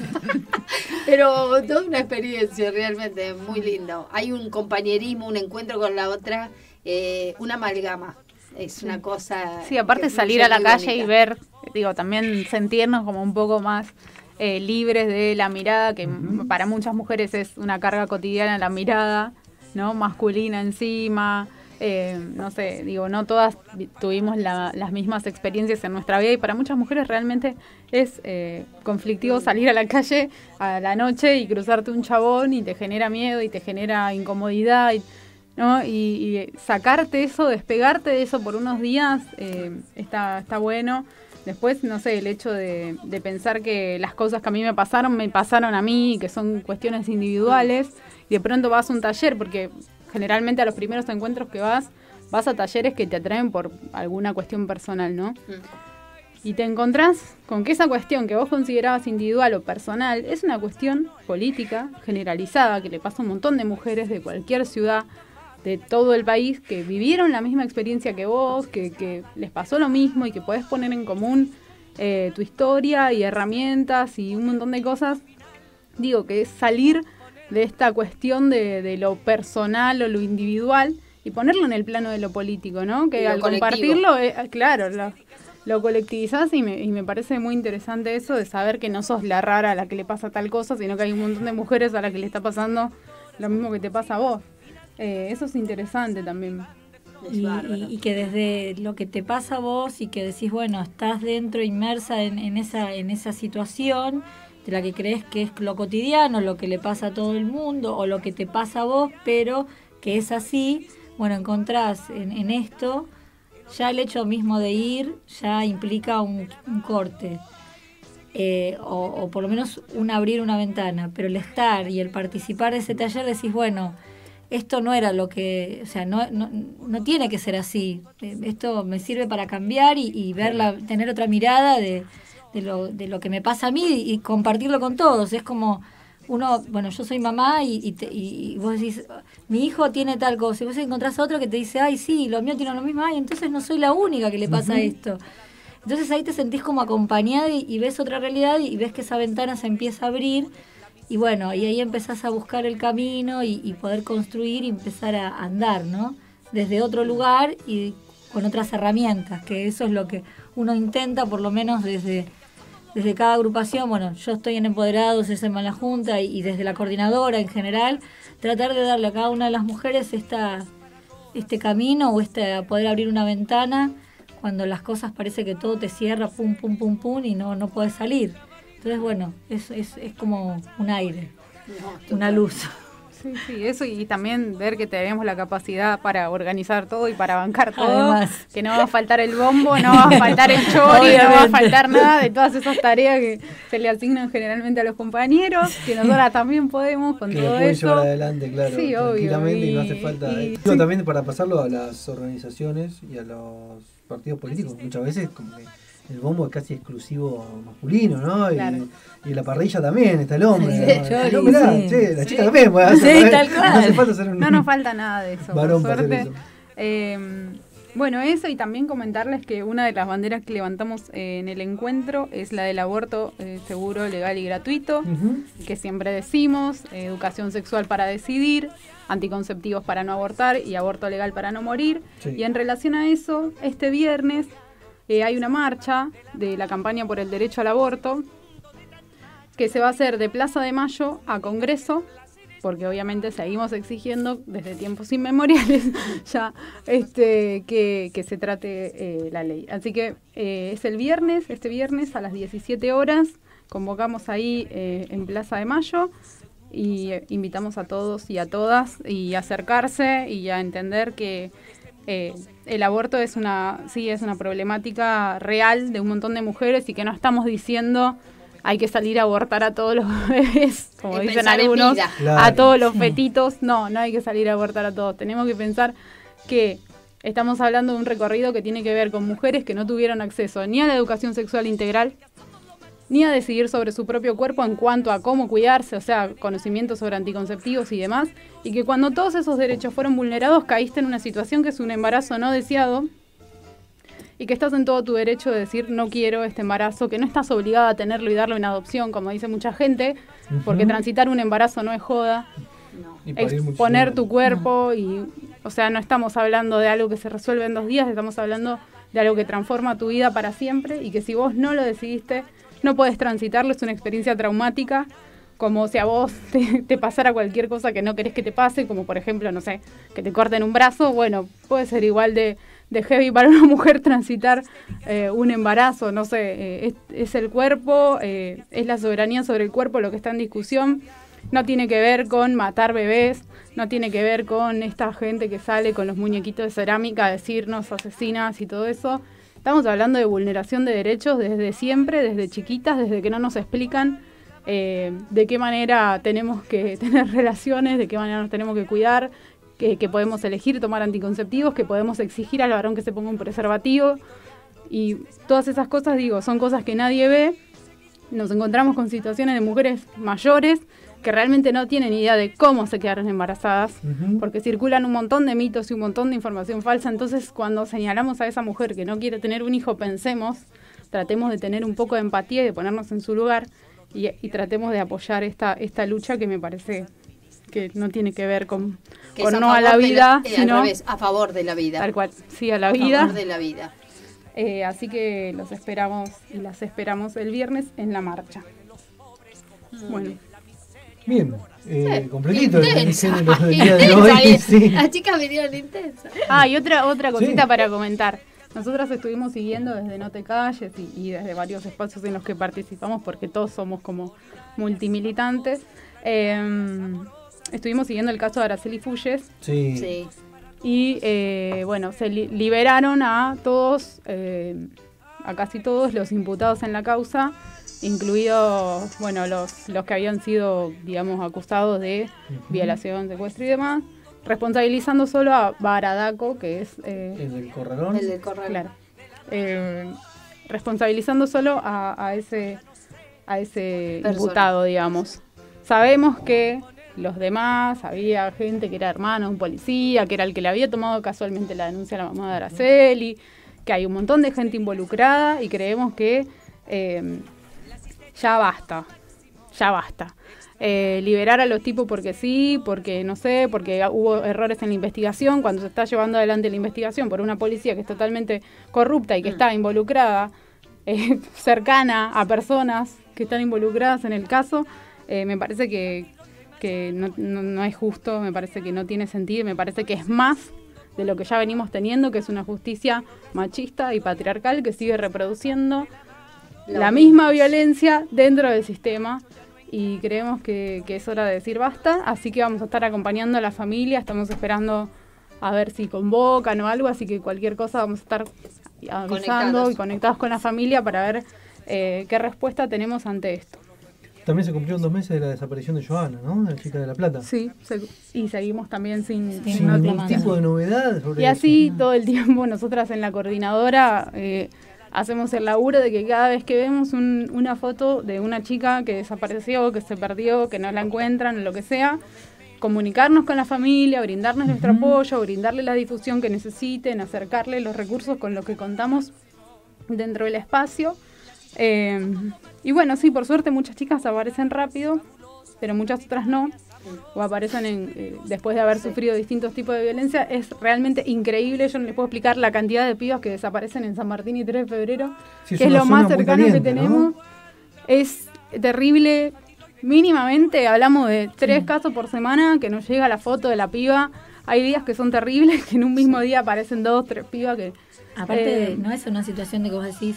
Pero toda una experiencia realmente muy lindo. Hay un compañerismo, un encuentro con la otra, una amalgama. Es una cosa... Sí, aparte salir a la calle bonita. Y ver, también sentirnos como un poco más... libres de la mirada, que para muchas mujeres es una carga cotidiana la mirada, ¿no? Masculina encima, no sé, no todas tuvimos las mismas experiencias en nuestra vida y para muchas mujeres realmente es conflictivo salir a la calle a la noche y cruzarte un chabón y te genera miedo y te genera incomodidad, ¿no? Y sacarte eso, despegarte de eso por unos días está bueno. Después, no sé, el hecho de pensar que las cosas que a mí me pasaron a mí, que son cuestiones individuales, y de pronto vas a un taller, porque generalmente a los primeros encuentros que vas a talleres que te atraen por alguna cuestión personal, ¿no? Y te encontrás con que esa cuestión que vos considerabas individual o personal es una cuestión política, generalizada, que le pasa a un montón de mujeres de cualquier ciudad, de todo el país, que vivieron la misma experiencia que vos, que les pasó lo mismo y que podés poner en común tu historia y herramientas y un montón de cosas. Que es salir de esta cuestión de lo personal o lo individual y ponerlo en el plano de lo político, ¿no? Que al compartirlo, claro, lo colectivizás y me parece muy interesante eso de saber que no sos la rara a la que le pasa tal cosa, sino que hay un montón de mujeres a las que le está pasando lo mismo que te pasa a vos. Eso es interesante también. Y que desde lo que te pasa a vos y que decís, bueno, estás dentro, inmersa en esa situación de la que crees que es lo cotidiano, lo que le pasa a todo el mundo o lo que te pasa a vos, pero que es así, bueno, encontrás en esto, ya el hecho mismo de ir ya implica un corte. O por lo menos abrir una ventana, pero el estar y el participar de ese taller decís, bueno, esto no era lo que, o sea, no tiene que ser así. Esto me sirve para cambiar y verla, tener otra mirada de lo que me pasa a mí y compartirlo con todos. Es como yo soy mamá y vos decís, mi hijo tiene tal cosa, y vos encontrás a otro que te dice, ay, sí, lo mío tiene lo mismo, ay, entonces no soy la única que le pasa esto. Entonces ahí te sentís como acompañada y ves otra realidad y ves que esa ventana se empieza a abrir. Y bueno, y ahí empezás a buscar el camino y poder construir y empezar a andar, ¿no? Desde otro lugar y con otras herramientas, que eso es lo que uno intenta, por lo menos desde cada agrupación. Bueno, yo estoy en Empoderados, es en Mala Junta, y desde la coordinadora en general, tratar de darle a cada una de las mujeres este camino o poder abrir una ventana cuando las cosas parece que todo te cierra, pum, pum, pum, pum, y no puedes salir. Entonces, bueno, es como un aire, una luz. Sí, eso, y también ver que tenemos la capacidad para organizar todo y para bancar todo. Además, que no va a faltar el bombo, no va a faltar el chori, no va a faltar nada de todas esas tareas que se le asignan generalmente a los compañeros, que nosotras también podemos con todo eso. Llevar adelante, claro, sí, tranquilamente, y no hace falta. Digo, también para pasarlo a las organizaciones y a los partidos políticos, muchas veces como que el bombo es casi exclusivo masculino, ¿no? Claro. Y la parrilla también está el hombre. Sí, ¿no? La chica también puede hacer. Sí, tal cual. No hace falta ser no nos falta nada de eso. Varón para hacer eso. Bueno, eso, y también comentarles que una de las banderas que levantamos en el encuentro es la del aborto seguro, legal y gratuito, que siempre decimos, educación sexual para decidir, anticonceptivos para no abortar y aborto legal para no morir. Sí. Y en relación a eso, este viernes hay una marcha de la campaña por el derecho al aborto que se va a hacer de Plaza de Mayo a Congreso, porque obviamente seguimos exigiendo desde tiempos inmemoriales ya que se trate la ley. Así que es el viernes, este viernes a las 17 horas, convocamos ahí en Plaza de Mayo y invitamos a todos y a todas y a acercarse y a entender que el aborto es una problemática real de un montón de mujeres y que no estamos diciendo hay que salir a abortar a todos los bebés, como dicen algunos, a todos los fetitos. No hay que salir a abortar a todos. Tenemos que pensar que estamos hablando de un recorrido que tiene que ver con mujeres que no tuvieron acceso ni a la educación sexual integral, ni a decidir sobre su propio cuerpo en cuanto a cómo cuidarse, o sea, conocimientos sobre anticonceptivos y demás, y que cuando todos esos derechos fueron vulnerados, caíste en una situación que es un embarazo no deseado, y que estás en todo tu derecho de decir no quiero este embarazo, que no estás obligada a tenerlo y darlo en adopción, como dice mucha gente, porque transitar un embarazo no es joda, exponer tu cuerpo, y o sea, no estamos hablando de algo que se resuelve en 2 días, estamos hablando de algo que transforma tu vida para siempre, y que si vos no lo decidiste, no podés transitarlo, es una experiencia traumática, como si a vos te pasara cualquier cosa que no querés que te pase, como por ejemplo, no sé, que te corten un brazo, bueno, puede ser igual de heavy para una mujer transitar un embarazo, no sé, es el cuerpo, es la soberanía sobre el cuerpo lo que está en discusión, no tiene que ver con matar bebés, no tiene que ver con esta gente que sale con los muñequitos de cerámica a decirnos asesinas y todo eso. Estamos hablando de vulneración de derechos desde siempre, desde chiquitas, desde que no nos explican de qué manera tenemos que tener relaciones, de qué manera nos tenemos que cuidar, que podemos elegir tomar anticonceptivos, que podemos exigir al varón que se ponga un preservativo. Y todas esas cosas, digo, son cosas que nadie ve. Nos encontramos con situaciones de mujeres mayores que realmente no tienen idea de cómo se quedaron embarazadas, porque circulan un montón de mitos y un montón de información falsa. Entonces, cuando señalamos a esa mujer que no quiere tener un hijo, tratemos de tener un poco de empatía y de ponernos en su lugar y tratemos de apoyar esta lucha que me parece que no tiene que ver con no a la vida, sino al revés, a favor de la vida. Tal cual, sí, a la vida. A favor de la vida. Así que los esperamos y las esperamos el viernes en la marcha. Bueno. Bien, completito el género del día de hoy. Sí. Las chicas vinieron intensas. Y otra cosita para comentar. Nosotras estuvimos siguiendo desde No Te Calles y desde varios espacios en los que participamos, porque todos somos como multimilitantes. Estuvimos siguiendo el caso de Araceli Fulles. Sí. Y bueno, se liberaron a todos, a casi todos los imputados en la causa, incluidos, bueno, los que habían sido, digamos, acusados de violación, secuestro y demás, responsabilizando solo a Baradaco, que es... ¿El del Corralón? El del Corralón. Claro. Responsabilizando solo a ese imputado, digamos. Sabemos que los demás, había gente que era hermano de un policía, que era el que le había tomado casualmente la denuncia a la mamá de Araceli, que hay un montón de gente involucrada y creemos que ya basta. Liberar a los tipos porque sí, porque no sé, porque hubo errores en la investigación, cuando se está llevando adelante la investigación por una policía que es totalmente corrupta y que está involucrada, cercana a personas que están involucradas en el caso, me parece que no es justo, me parece que no tiene sentido, me parece que es más de lo que ya venimos teniendo, que es una justicia machista y patriarcal que sigue reproduciendo la misma violencia dentro del sistema, y creemos que es hora de decir basta, así que vamos a estar acompañando a la familia, estamos esperando a ver si convocan o algo, así que cualquier cosa vamos a estar avisando y conectados con la familia para ver qué respuesta tenemos ante esto. También se cumplieron 2 meses de la desaparición de Joana, ¿no? La chica de La Plata. Sí, y seguimos también sin ningún tipo de novedad sobre y así eso. Todo el tiempo nosotras en la coordinadora hacemos el laburo de que cada vez que vemos una foto de una chica que desapareció, que se perdió, que no la encuentran, o lo que sea, comunicarnos con la familia, brindarles nuestro apoyo, brindarle la difusión que necesiten, acercarle los recursos con los que contamos dentro del espacio. Y bueno, sí, por suerte muchas chicas aparecen rápido, pero muchas otras no, o aparecen después de haber sufrido distintos tipos de violencia. Es realmente increíble, yo no les puedo explicar la cantidad de pibas que desaparecen en San Martín y 3 de febrero, que es lo más cercano que tenemos. ¿No? Es terrible, mínimamente hablamos de 3 casos por semana que nos llega la foto de la piba. Hay días que son terribles, que en un mismo día aparecen 2, 3 pibas que... Aparte, no es una situación de que vos decís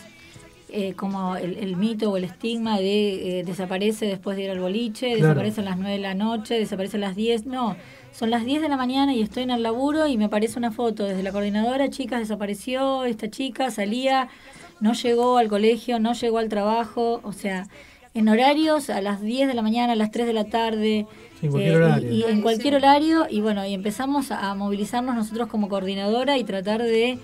como el mito o el estigma de desaparece después de ir al boliche, desaparece a las 9 de la noche, desaparece a las 10. No, son las 10 de la mañana y estoy en el laburo y me aparece una foto desde la coordinadora, chicas, desapareció esta chica, salía, no llegó al colegio, no llegó al trabajo, o sea, en horarios a las 10 de la mañana, a las 3 de la tarde... En cualquier horario. Y en cualquier horario, y bueno, y empezamos a movilizarnos nosotros como coordinadora y tratar de,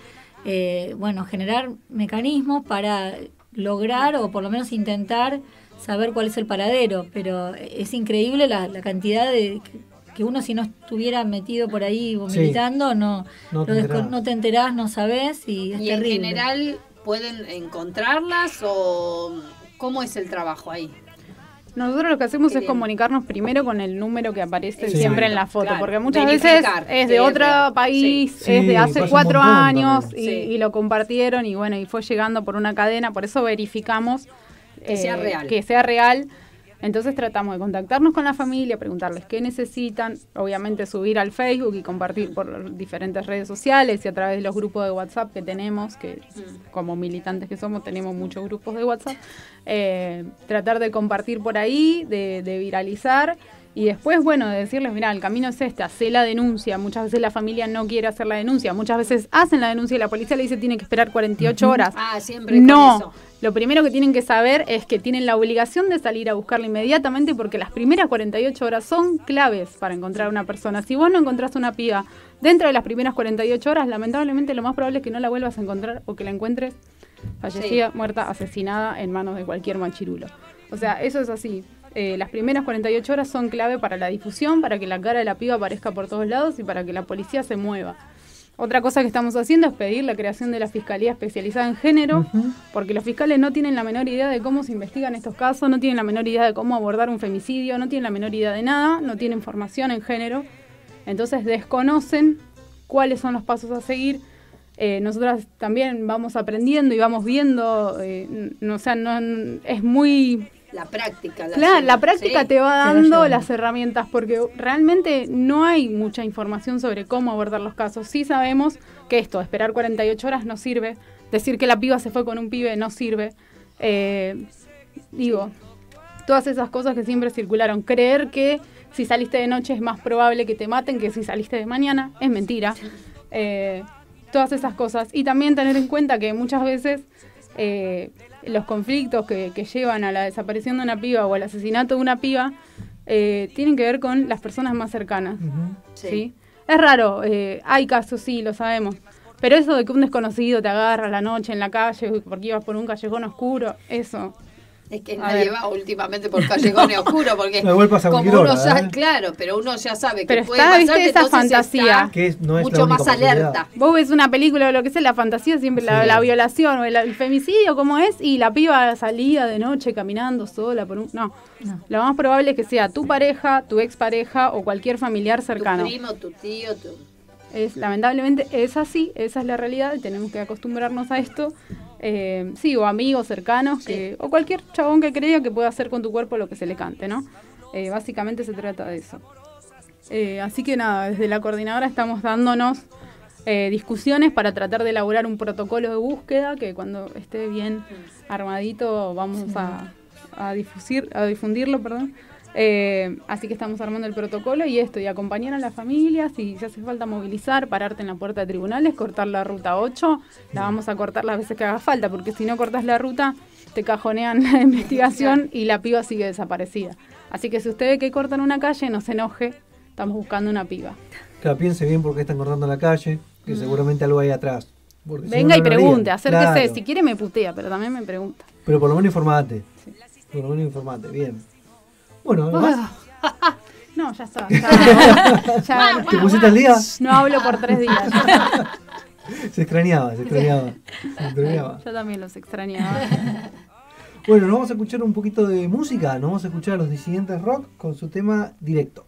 generar mecanismos para lograr o por lo menos intentar saber cuál es el paradero, pero es increíble la cantidad de que uno si no estuviera metido por ahí militando, no te enterás, no sabés y es terrible. En general pueden encontrarlas o ¿cómo es el trabajo ahí? Nosotros lo que hacemos es comunicarnos primero con el número que aparece siempre en la foto, porque muchas veces es de otro país, es de hace 4 años y lo compartieron y bueno, y fue llegando por una cadena, por eso verificamos que sea real. Entonces tratamos de contactarnos con la familia, preguntarles qué necesitan, obviamente subir al Facebook y compartir por diferentes redes sociales y a través de los grupos de WhatsApp que tenemos, que como militantes que somos tenemos muchos grupos de WhatsApp, tratar de compartir por ahí, de viralizar y después, bueno, de decirles, mira, el camino es este, hacé la denuncia. Muchas veces la familia no quiere hacer la denuncia, muchas veces hacen la denuncia y la policía le dice tiene que esperar 48 horas. Siempre no. Con eso. Lo primero que tienen que saber es que tienen la obligación de salir a buscarla inmediatamente porque las primeras 48 horas son claves para encontrar a una persona. Si vos no encontrás una piba dentro de las primeras 48 horas, lamentablemente lo más probable es que no la vuelvas a encontrar o que la encuentres fallecida, muerta, asesinada en manos de cualquier machirulo. O sea, eso es así. Las primeras 48 horas son clave para la difusión, para que la cara de la piba aparezca por todos lados y para que la policía se mueva. Otra cosa que estamos haciendo es pedir la creación de la Fiscalía Especializada en Género, porque los fiscales no tienen la menor idea de cómo se investigan estos casos, no tienen la menor idea de cómo abordar un femicidio, no tienen la menor idea de nada, no tienen formación en género, entonces desconocen cuáles son los pasos a seguir. Nosotras también vamos aprendiendo y vamos viendo, es muy... La práctica. La práctica te va dando las herramientas porque realmente no hay mucha información sobre cómo abordar los casos. Sí sabemos que esperar 48 horas no sirve. Decir que la piba se fue con un pibe no sirve. Todas esas cosas que siempre circularon. Creer que si saliste de noche es más probable que te maten que si saliste de mañana es mentira. Todas esas cosas. Y también tener en cuenta que muchas veces... los conflictos que llevan a la desaparición de una piba o al asesinato de una piba tienen que ver con las personas más cercanas. ¿sí? Es raro, hay casos, sí, lo sabemos, pero eso de que un desconocido te agarra a la noche en la calle porque ibas por un callejón oscuro, eso... Es que nadie va últimamente por callejones oscuros porque como uno claro, pero uno ya sabe que pero puede pasar, esa fantasía que no es mucho más alerta. Vos ves una película o lo que sea, la fantasía siempre la violación o el femicidio como es y la piba salía de noche caminando sola por no. Lo más probable es que sea tu pareja, tu expareja o cualquier familiar cercano. Tu primo, tu tío, lamentablemente es así, esa es la realidad y tenemos que acostumbrarnos a esto. O amigos cercanos o cualquier chabón que crea que pueda hacer con tu cuerpo lo que se le cante, ¿no? Básicamente se trata de eso. Así que nada, desde la coordinadora estamos dándonos discusiones para tratar de elaborar un protocolo de búsqueda que cuando esté bien armadito vamos a difundirlo, perdón. Así que estamos armando el protocolo y acompañar a las familias, si hace falta movilizar, pararte en la puerta de tribunales, cortar la ruta 8, la vamos a cortar las veces que haga falta, porque si no cortas la ruta te cajonean la investigación y la piba sigue desaparecida. Así que si usted ve que cortan una calle, no se enoje, estamos buscando una piba. Claro, piense bien por qué están cortando la calle, que seguramente algo hay atrás. Venga y pregunte, acérquese, si quiere me putea, pero también me pregunta. Pero por lo menos informate. Por lo menos informate, bien. Bueno, además... No, ya está. ¿Te pusiste al día? No hablo por 3 días. Se extrañaba. Yo también los extrañaba. Bueno, nos vamos a escuchar un poquito de música. Nos vamos a escuchar a los Disidentes Rock con su tema Directo.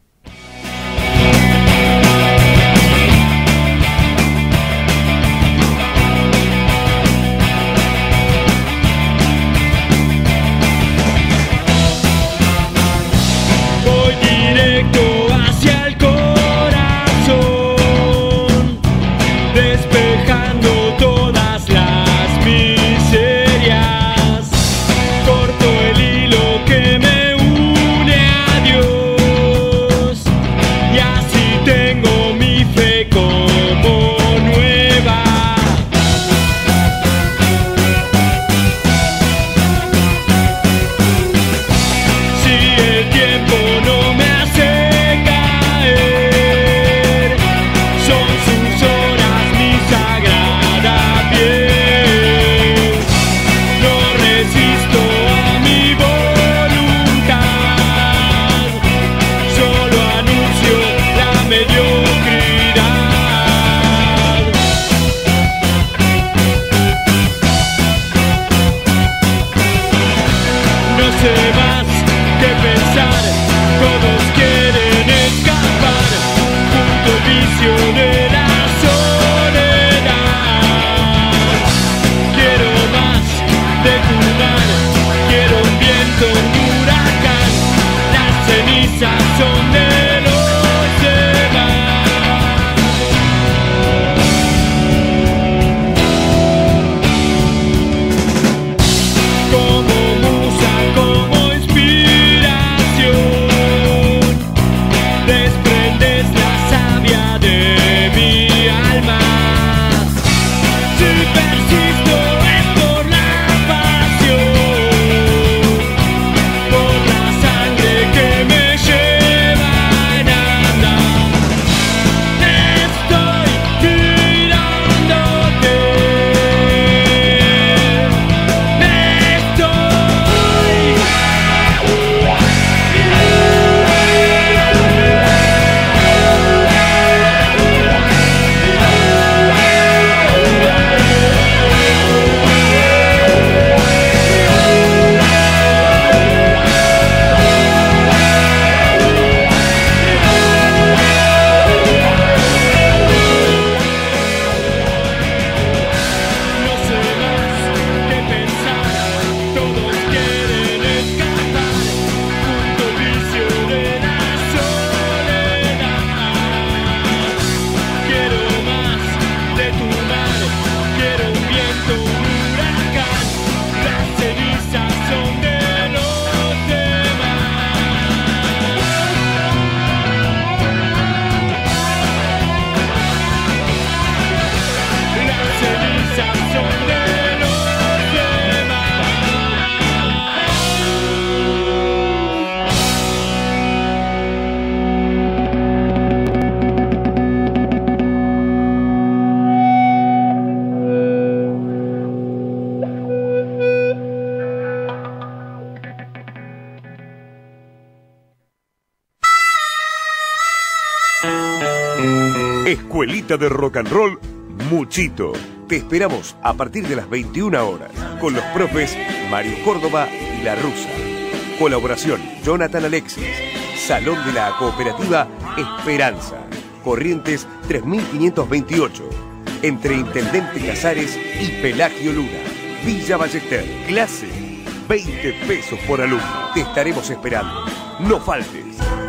dejando todas las miserias. Corto el hilo que me une a Dios y así tengo mi fe como nueva. Si el tiempo no me hace caer, son sus horas mi sagrada piel. No resisto a mi voluntad, solo anuncio la mediocridad. No sé más que pensar, todos quieren escapar junto al vicio de la soledad. Quiero más de tu mar, quiero un viento, un huracán, las cenizas son de los demás. Como musa, como inspiración, desprendes la savia de mi alma. Si persisto es por la pasión, por la sangre que me lleva en andar. Estoy mirándote, no sé más que pensar, todos quieren escapar junto al vicio de la soledad. Quiero más de tu mar, quiero un viento, un huracán, las cenizas son de los demás. Las cenizas son de los Escuelita de Rock and Roll Muchito. Te esperamos a partir de las 21 horas con los profes Mario Córdoba y La Rusa. Colaboración Jonathan Alexis. Salón de la Cooperativa Esperanza. Corrientes 3528. Entre Intendente Casares y Pelagio Luna. Villa Ballester. Clase 20 pesos por alumno. Te estaremos esperando. No faltes.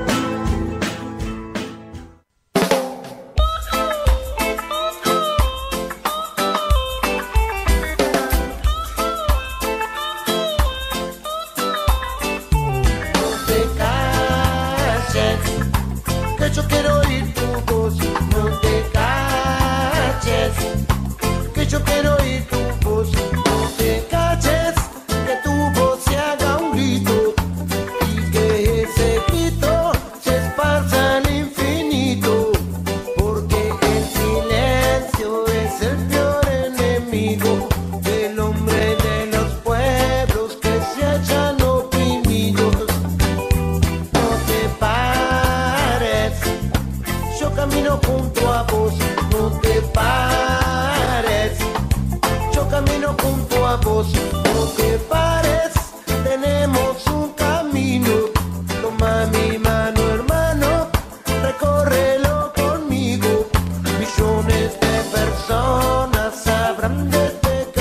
Que yo quiero oír tu voz, no te calles. Que yo quiero oír tu voz, no te calles. Que tu voz se haga un grito y que ese grito se esparza al infinito. Porque el silencio es el peor enemigo del hombre de los pueblos que se hallan oprimidos. No te pares, yo camino junto a vos, no te pares. Yo camino junto a vos, no te pares. Tenemos un camino, toma mi mano hermano, recórrelo conmigo. Millones de personas sabrán de este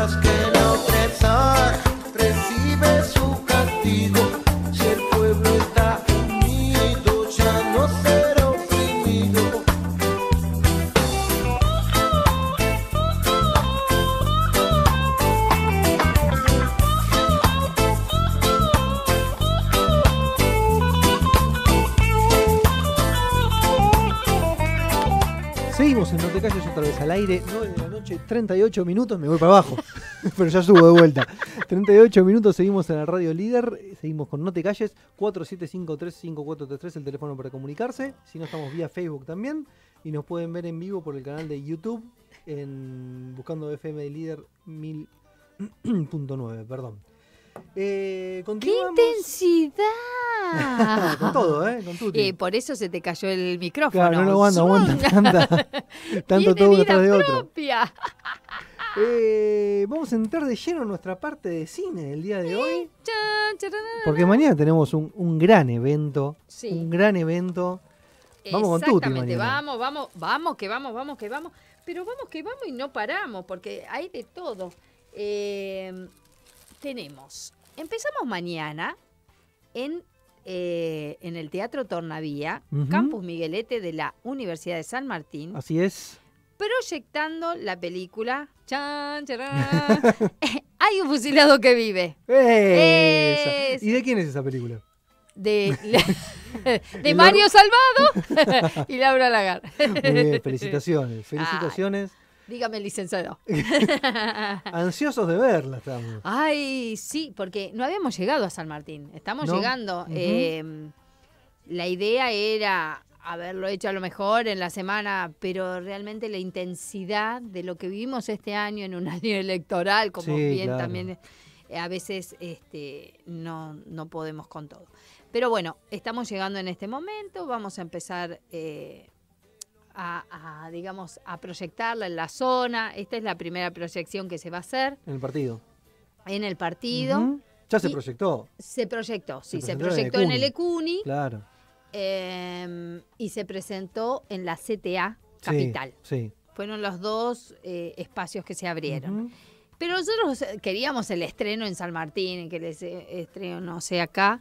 tendrás que el opresor recibe su castigo. Si el pueblo está unido, ya no será oprimido. Seguimos en No Te Calles otra vez al aire, 9 de la noche, 38 minutos, me voy para abajo, pero ya subo de vuelta. 38 minutos, seguimos en la Radio Líder, seguimos con No Te Calles, 47535433 el teléfono para comunicarse, si no estamos vía Facebook también, y nos pueden ver en vivo por el canal de YouTube, buscando FM Líder 1000.9, perdón. Continuamos. ¡Qué intensidad! Con todo, con tutti. Por eso se te cayó el micrófono. Claro, no aguanta tanto todo uno detrás de otro. Vamos a entrar de lleno en nuestra parte de cine el día de hoy. Porque mañana tenemos un gran evento. Sí. Un gran evento. Vamos con tutti mañana. Vamos que vamos. Pero vamos que vamos y no paramos, porque hay de todo. Empezamos mañana en el Teatro Tornavía, Campus Miguelete de la Universidad de San Martín. Así es. Proyectando la película Hay un fusilado que vive. ¿Y de quién es esa película? De Mario Salvado y Laura Lagarde. Muy bien, felicitaciones. Dígame, licenciado. Ansiosos de verla estamos. Ay, sí, porque no habíamos llegado a San Martín. Estamos llegando. La idea era haberlo hecho a lo mejor en la semana, pero realmente la intensidad de lo que vivimos este año en un año electoral, como también a veces no podemos con todo. Pero bueno, estamos llegando en este momento. Vamos a empezar a proyectarla en la zona. Esta es la primera proyección que se va a hacer. En el partido. Ya se proyectó. Se proyectó en el ECUNI. Claro. Y se presentó en la CTA Capital. Sí. Fueron los dos espacios que se abrieron. Pero nosotros queríamos el estreno en San Martín, que el estreno no sea acá.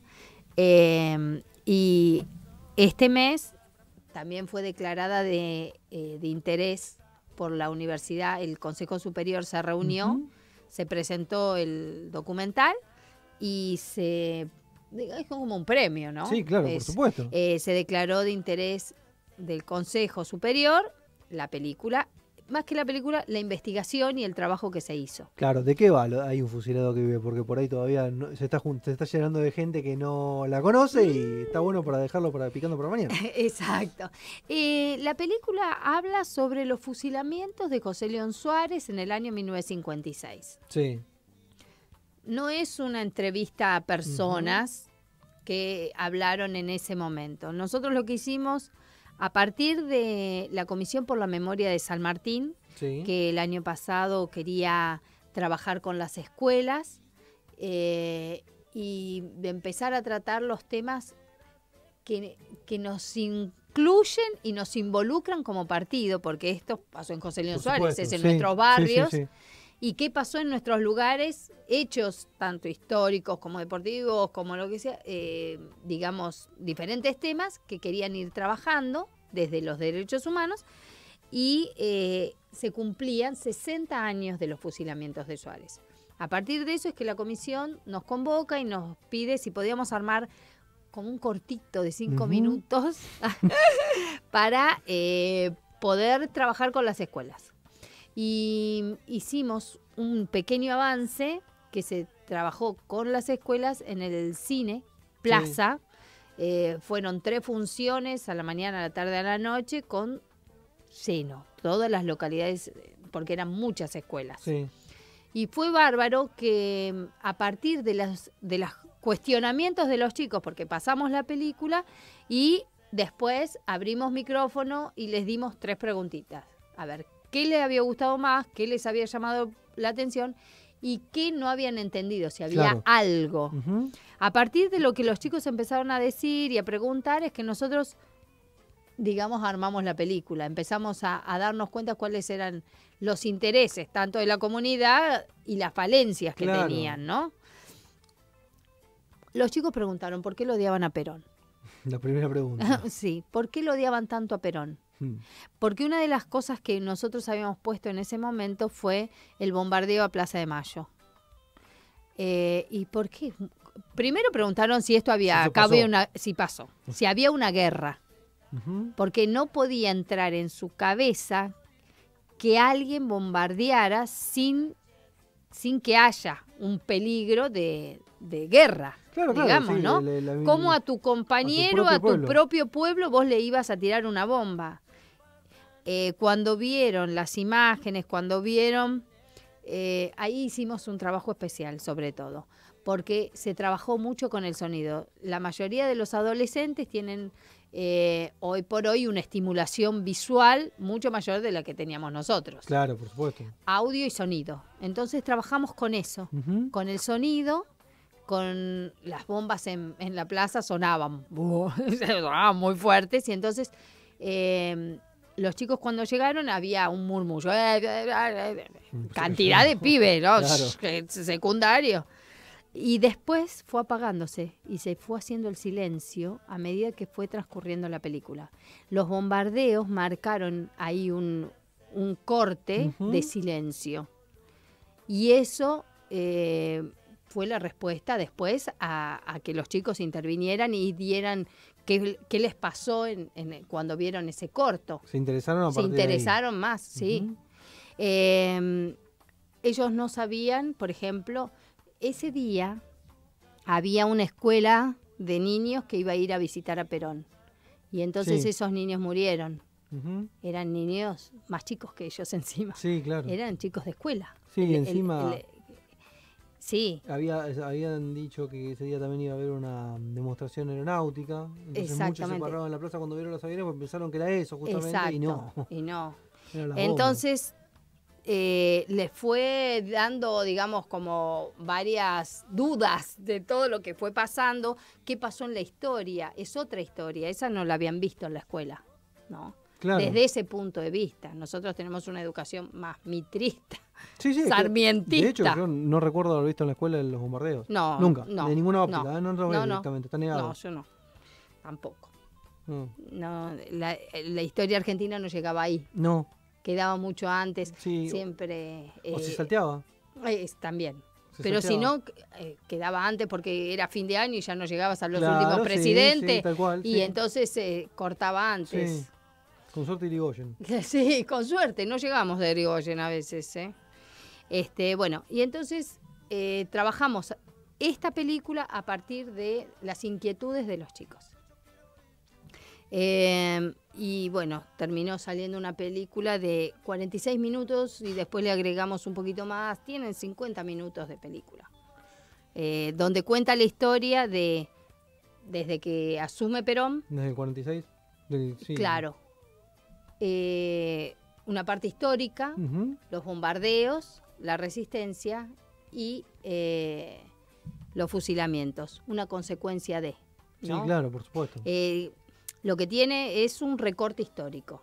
Y este mes también fue declarada de interés por la universidad. El Consejo Superior se reunió, se presentó el documental y es como un premio, ¿no? Sí, claro, por supuesto. Se declaró de interés del Consejo Superior la película, más que la película, la investigación y el trabajo que se hizo. Claro, ¿de qué va Hay un fusilado que vive? Porque por ahí todavía se está llenando de gente que no la conoce y está bueno para dejarlo picando para mañana. Exacto. La película habla sobre los fusilamientos de José León Suárez en el año 1956. Sí. No es una entrevista a personas que hablaron en ese momento. Nosotros lo que hicimos, a partir de la Comisión por la Memoria de San Martín, que el año pasado quería trabajar con las escuelas y de empezar a tratar los temas que nos incluyen y nos involucran como partido, porque esto pasó en José León Suárez, es en nuestros barrios. Sí. Y qué pasó en nuestros lugares, hechos tanto históricos como deportivos, como lo que sea, digamos, diferentes temas que querían ir trabajando desde los derechos humanos y se cumplían 60 años de los fusilamientos de Suárez. A partir de eso es que la comisión nos convoca y nos pide si podíamos armar como un cortito de 5 minutos para poder trabajar con las escuelas. Y hicimos un pequeño avance que se trabajó con las escuelas en el cine Plaza. Fueron 3 funciones, a la mañana, a la tarde, a la noche, con lleno, todas las localidades, porque eran muchas escuelas. Sí. Y fue bárbaro que a partir de los cuestionamientos de los chicos, porque pasamos la película y después abrimos micrófono y les dimos 3 preguntitas. A ver, ¿qué les había gustado más? ¿Qué les había llamado la atención? ¿Y qué no habían entendido? Si había algo. A partir de lo que los chicos empezaron a decir y a preguntar, es que nosotros digamos, armamos la película. Empezamos a darnos cuenta cuáles eran los intereses, tanto de la comunidad y las falencias que tenían, ¿no? Los chicos preguntaron por qué lo odiaban a Perón. La primera pregunta. Sí, ¿por qué lo odiaban tanto a Perón? Porque una de las cosas que nosotros habíamos puesto en ese momento fue el bombardeo a Plaza de Mayo. ¿Y por qué? Primero preguntaron si esto había, si pasó, si había una guerra. Porque no podía entrar en su cabeza que alguien bombardeara sin que haya un peligro de guerra, digamos, ¿no? Como a tu compañero, a tu propio pueblo, vos le ibas a tirar una bomba. Cuando vieron las imágenes, ahí hicimos un trabajo especial, sobre todo, porque se trabajó mucho con el sonido. La mayoría de los adolescentes tienen hoy por hoy una estimulación visual mucho mayor de la que teníamos nosotros. Claro, por supuesto. Audio y sonido. Entonces trabajamos con eso, con el sonido, con las bombas en la plaza sonaban muy fuertes, y entonces los chicos cuando llegaron había un murmullo, cantidad de pibes, ¿no? Claro. Secundario. Y después fue apagándose y se fue haciendo el silencio a medida que fue transcurriendo la película. Los bombardeos marcaron ahí un corte de silencio. Y eso fue la respuesta después a que los chicos intervinieran y dieran qué les pasó cuando vieron ese corto. Se interesaron a partir de ahí. Se interesaron más, sí. Ellos no sabían, por ejemplo, ese día había una escuela de niños que iba a ir a visitar a Perón. Y entonces esos niños murieron. Eran niños más chicos que ellos encima. Sí, claro. Eran chicos de escuela. Sí, encima... Sí. Habían dicho que ese día también iba a haber una demostración aeronáutica. Entonces muchos se pararon en la plaza cuando vieron los aviones porque pensaron que era eso justamente. Exacto. Y no. Entonces les fue dando, digamos, como varias dudas de todo lo que fue pasando. ¿Qué pasó en la historia? Es otra historia. Esa no la habían visto en la escuela, ¿no? Claro. Desde ese punto de vista. Nosotros tenemos una educación más mitrista, sarmientista. De hecho, yo no recuerdo haber visto en la escuela los bombardeos. No. Nunca. No, de ninguna óptica. No, lo veo directamente. Está negado. No, yo no. Tampoco. No, la historia argentina no llegaba ahí. No. Quedaba mucho antes. Sí. Siempre... ¿O se salteaba? También. Pero si no, quedaba antes porque era fin de año y ya no llegabas a los últimos presidentes. Tal cual, y entonces se cortaba antes. Sí. Con suerte Irigoyen. Sí, con suerte. No llegamos de Irigoyen a veces. Bueno, y entonces trabajamos esta película a partir de las inquietudes de los chicos. Y bueno, terminó saliendo una película de 46 minutos y después le agregamos un poquito más. Tienen 50 minutos de película. Donde cuenta la historia desde que asume Perón. ¿Desde el 46? Sí. Claro. Una parte histórica, los bombardeos, la resistencia y los fusilamientos. Una consecuencia de... ¿no? Sí, claro, por supuesto. Lo que tiene es un recorte histórico.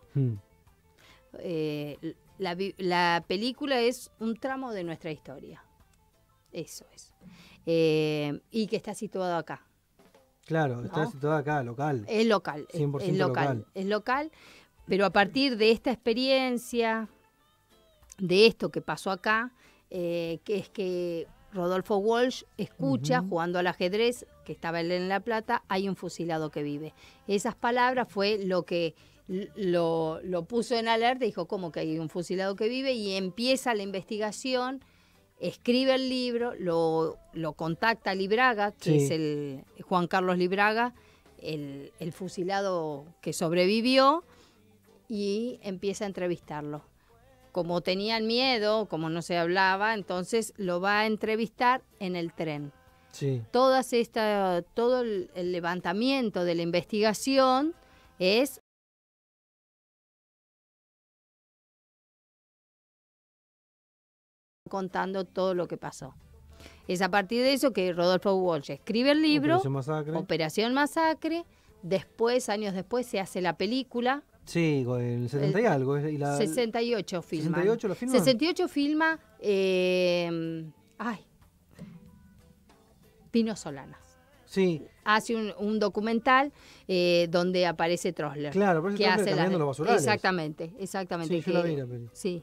La película es un tramo de nuestra historia. Eso es. Y que está situado acá. Claro, está situado acá, local. Es local. 100% local. Es local, pero a partir de esta experiencia, de esto que pasó acá, que es que Rodolfo Walsh escucha, jugando al ajedrez, que estaba él en La Plata, hay un fusilado que vive. Esas palabras fue lo que lo puso en alerta, dijo, ¿cómo que hay un fusilado que vive? Y empieza la investigación, escribe el libro, lo contacta Libraga, que es el Juan Carlos Libraga, el fusilado que sobrevivió, y empieza a entrevistarlo. Como tenían miedo, como no se hablaba, entonces lo va a entrevistar en el tren. Sí. Todo el levantamiento de la investigación es contando todo lo que pasó. Es a partir de eso que Rodolfo Walsh escribe el libro, Operación Masacre, Después, años después, se hace la película. Sí, con el 70 y algo. Y 68 filma. 68 lo filman. 68 filma. Pino Solanas. Sí. Hace un documental donde aparece Trossler. Claro, pero que hace los basurales. Exactamente. Sí, yo la vi la película. Sí.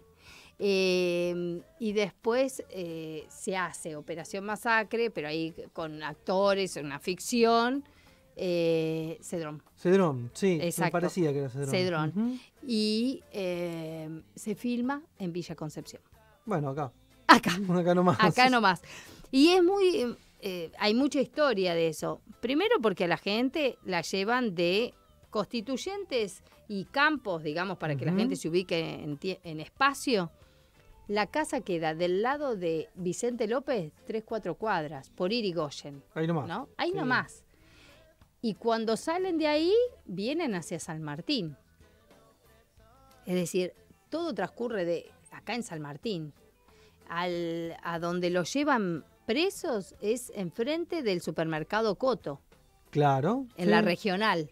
Y después se hace Operación Masacre, pero ahí con actores, una ficción. Cedrón. Cedrón, sí. Exacto. Me parecía que era Cedrón. Cedrón. Y se filma en Villa Concepción. Bueno, acá. Acá nomás. Acá nomás. Y es muy... hay mucha historia de eso. Primero porque a la gente la llevan de Constituyentes y Campos, digamos, para que la gente se ubique en espacio. La casa queda del lado de Vicente López, 3-4 cuadras, por Irigoyen. Ahí nomás. ¿No? Ahí nomás. Y cuando salen de ahí, vienen hacia San Martín. Es decir, todo transcurre acá en San Martín. A donde los llevan presos es enfrente del supermercado Coto. Claro. En la regional.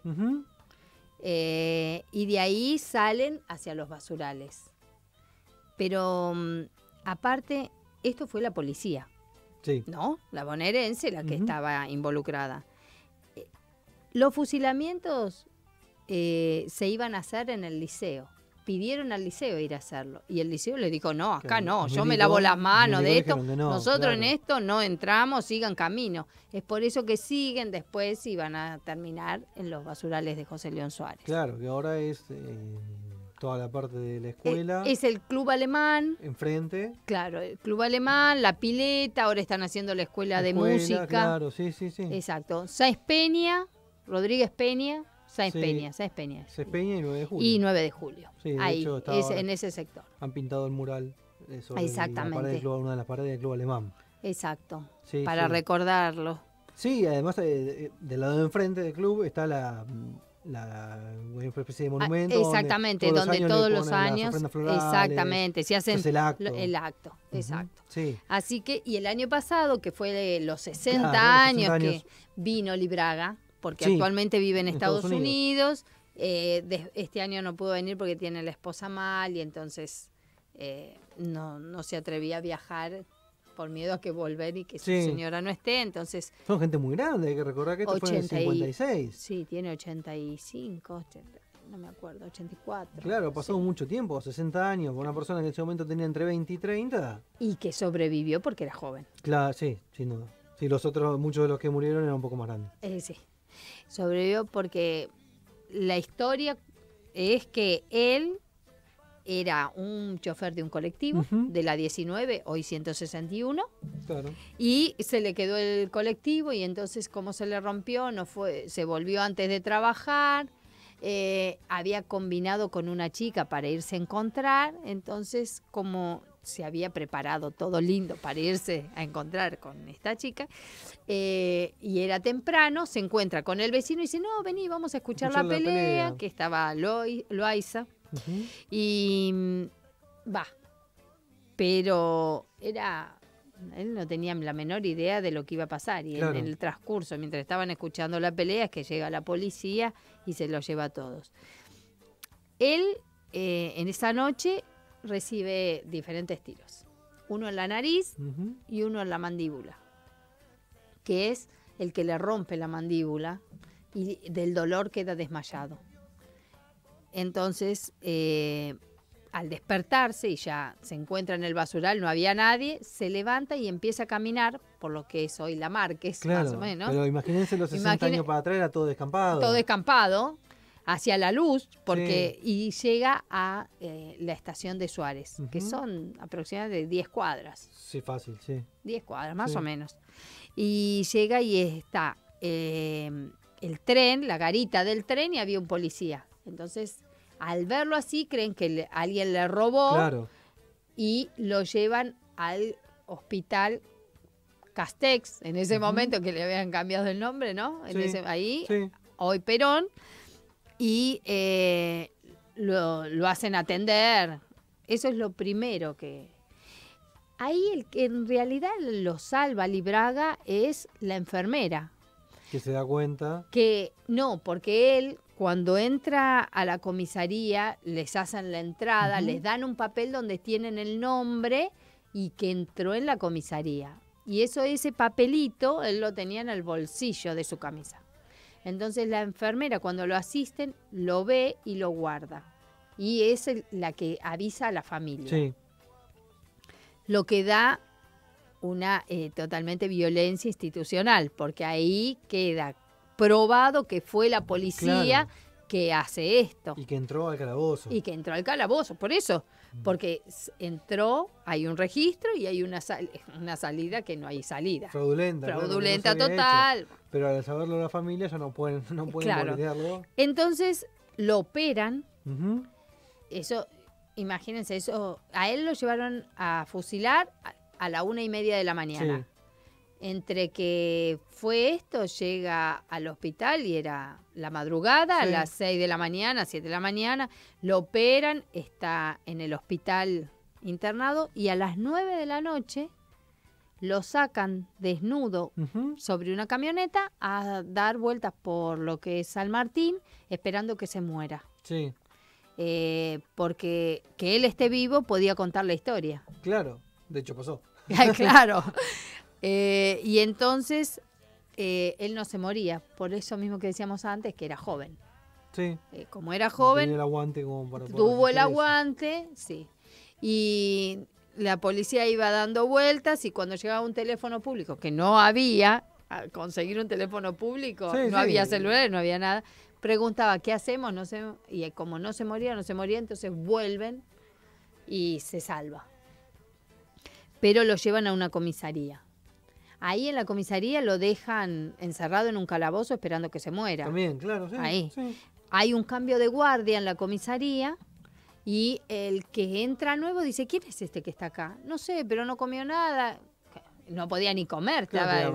Y de ahí salen hacia los basurales. Pero aparte, esto fue la policía. Sí. ¿No? La bonaerense la que estaba involucrada. Los fusilamientos se iban a hacer en el liceo. Pidieron al liceo ir a hacerlo. Y el liceo le dijo, no, acá no, yo me lavo las manos de esto. Nosotros en esto no entramos, sigan camino. Es por eso que siguen después y van a terminar en los basurales de José León Suárez. Claro, que ahora es toda la parte de la escuela. Es el club alemán. Enfrente. Claro, el club alemán, la pileta, ahora están haciendo la escuela de música. Claro, sí. Exacto. Sáenz Peña, Rodríguez Peña. Sáenz Peña. Sáenz Peña y 9 de julio. Y 9 de julio. Sí, de ahí, hecho, en ese sector. Han pintado el mural sobre exactamente. una de las paredes del club alemán. Exacto, sí, para recordarlo. Sí, además del lado de enfrente del club está una especie de monumento. Exactamente, donde todos los años. Exactamente, se hacen el acto. Exacto. Sí. Así que, y el año pasado, que fue de los 60 años que vino Libraga, porque actualmente vive en Estados Unidos. Este año no pudo venir porque tiene la esposa mal y entonces no se atrevía a viajar por miedo a que volver y que su señora no esté. Entonces son gente muy grande, hay que recordar que esto fue en el 56. Sí, tiene 85, no me acuerdo, 84. Claro, pasó mucho tiempo, 60 años, con una persona que en ese momento tenía entre 20 y 30. Y que sobrevivió porque era joven. Claro, sí, sin duda. Sí, los otros, muchos de los que murieron eran un poco más grandes. Sí. Sobrevivió porque la historia es que él era un chofer de un colectivo de la 19, hoy 161. Claro. Y se le quedó el colectivo y entonces como se le rompió, se volvió antes de trabajar. Había combinado con una chica para irse a encontrar, entonces como se había preparado todo lindo para irse a encontrar con esta chica, y era temprano, se encuentra con el vecino y dice, no, vení, vamos a escuchar la pelea, que estaba Loaiza, y va, pero él no tenía la menor idea de lo que iba a pasar, y en el transcurso, mientras estaban escuchando la pelea, es que llega la policía y se los lleva a todos. Él, en esa noche, recibe diferentes tiros. Uno en la nariz y uno en la mandíbula, que es el que le rompe la mandíbula y del dolor queda desmayado. Entonces, al despertarse y ya se encuentra en el basural, no había nadie, se levanta y empieza a caminar por lo que es hoy la Márquez, más o menos. Pero imagínense los 60 años para atrás, era todo descampado. Todo descampado, hacia la luz, y llega a la estación de Suárez, que son aproximadamente 10 cuadras. Sí, fácil, sí. 10 cuadras, más o menos. Y llega y está el tren, la garita del tren, y había un policía. Entonces, al verlo así, creen que alguien le robó y lo llevan al hospital Castex, en ese momento que le habían cambiado el nombre, ¿no? Hoy Perón, y lo hacen atender. Eso es lo primero que... Ahí el que en realidad lo salva Libraga es la enfermera, Que se da cuenta. Que no, porque él, cuando entra a la comisaría, les hacen la entrada, les dan un papel donde tienen el nombre y que entró en la comisaría. Y ese papelito, él lo tenía en el bolsillo de su camisa. Entonces la enfermera, cuando lo asisten, lo ve y lo guarda. Y es la que avisa a la familia. Sí. Lo que da una totalmente violencia institucional, porque ahí queda probado que fue la policía que hace esto. Y que entró al calabozo. Por eso. Porque entró, hay un registro y hay una salida que no hay salida. Fraudulenta total. Hecho. Pero al saberlo la familia ya no pueden voltearlo. Entonces lo operan. Eso, imagínense, eso a él lo llevaron a fusilar a la 1:30 de la mañana. Sí. Entre que fue esto, llega al hospital y era la madrugada, a las 6 de la mañana, 7 de la mañana, lo operan, está en el hospital internado y a las 9 de la noche lo sacan desnudo sobre una camioneta a dar vueltas por lo que es San Martín, esperando que se muera. Sí. Porque que él esté vivo podía contar la historia. Claro, de hecho pasó. Claro. Y entonces él no se moría, por eso mismo que decíamos antes, que era joven. Sí. Como era joven, tenía el aguante como para tuvo el aguante, sí. Y la policía iba dando vueltas y cuando llegaba un teléfono público, que no había, a conseguir un teléfono público, no había celulares, no había nada, preguntaba, ¿qué hacemos? No sé, y como no se moría, entonces vuelven y se salva. Pero lo llevan a una comisaría. Ahí en la comisaría lo dejan encerrado en un calabozo esperando que se muera. También, claro, sí. Ahí. Sí. Hay un cambio de guardia en la comisaría y el que entra nuevo dice, ¿quién es este que está acá? No sé, pero no comió nada. No podía ni comer.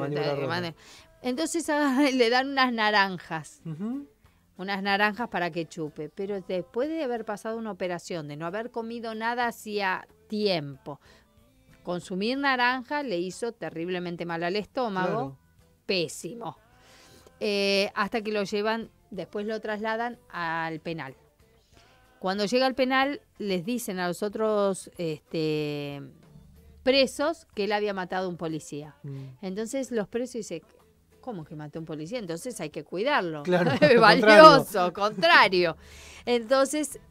Entonces le dan unas naranjas. Unas naranjas para que chupe. Pero después de haber pasado una operación, de no haber comido nada hacía tiempo, consumir naranja le hizo terriblemente mal al estómago, pésimo. Hasta que lo llevan, después lo trasladan al penal. Cuando llega al penal, les dicen a los otros presos que él había matado a un policía. Entonces los presos dicen, ¿cómo que mató a un policía? Entonces hay que cuidarlo. Claro, valioso, contrario. Entonces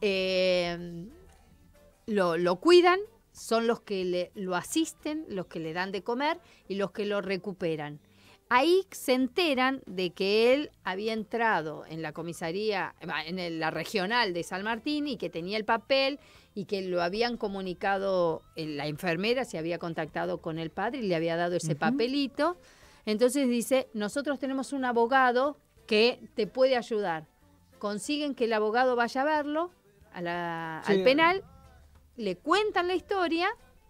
lo cuidan. Son los que lo asisten, los que le dan de comer y los que lo recuperan. Ahí se enteran de que él había entrado en la comisaría, en la regional de San Martín y que tenía el papel y que lo habían comunicado, la enfermera se había contactado con el padre y le había dado ese papelito. Entonces dice, nosotros tenemos un abogado que te puede ayudar. Consiguen que el abogado vaya a verlo al penal. Le cuentan la historia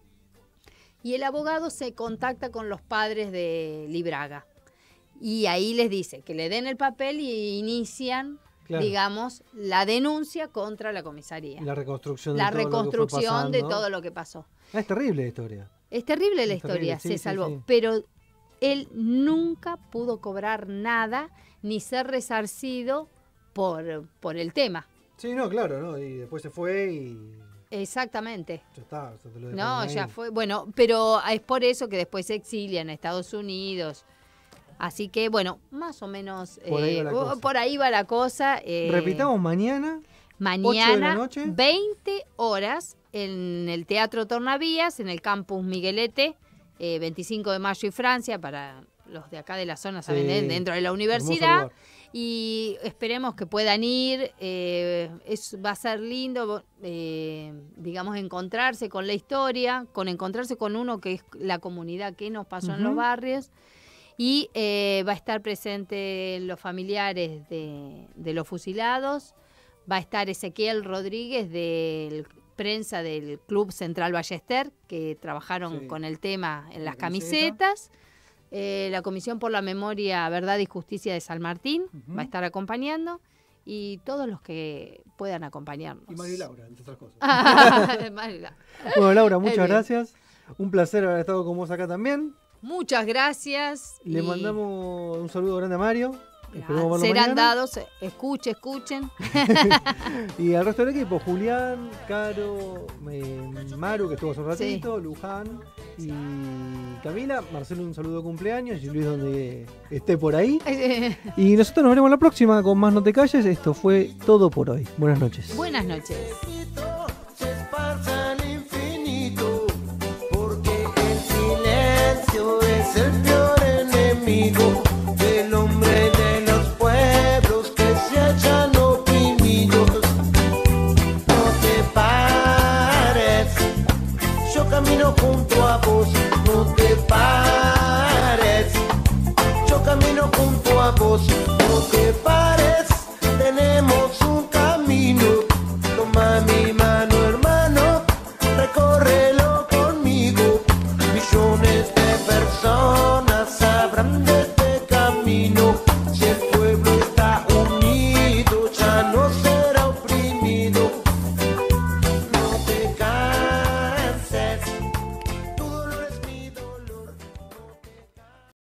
y el abogado se contacta con los padres de Libraga. Y ahí les dice que le den el papel y inician, digamos, la denuncia contra la comisaría. La reconstrucción de todo lo que pasó. Es terrible la historia. Es terrible la historia, se salvó. Sí. Pero él nunca pudo cobrar nada ni ser resarcido por el tema. Sí, no, claro, ¿no? Y después se fue y... Exactamente. Ya está, te lo no, ya fue. Bueno, pero es por eso que después se exilia en Estados Unidos. Así que, bueno, más o menos por ahí va la cosa. Repitamos mañana. Mañana, 8 de la noche. 20 horas, en el Teatro Tornavías, en el Campus Miguelete, 25 de mayo y Francia, para los de acá de la zona, saben, dentro de la universidad. Y esperemos que puedan ir, va a ser lindo, digamos, encontrarse con la historia, encontrarse con uno que es la comunidad que nos pasó en los barrios, y va a estar presente los familiares de los fusilados, va a estar Ezequiel Rodríguez de prensa del Club Central Ballester, que trabajaron con el tema en las camisetas. La Comisión por la Memoria, Verdad y Justicia de San Martín va a estar acompañando y todos los que puedan acompañarnos. Y María Laura, entre otras cosas. Bueno, Laura, muchas gracias. Un placer haber estado con vos acá también. Muchas gracias. Le mandamos un saludo grande a Mario. Serán dados, escuchen. Y al resto del equipo, Julián, Caro, Maru, que estuvo hace un ratito, sí. Luján y Camila. Marcelo, un saludo de cumpleaños, y Luis, donde esté por ahí. Y nosotros nos veremos la próxima con más No Te Calles. Esto fue todo por hoy. Buenas noches. Buenas noches.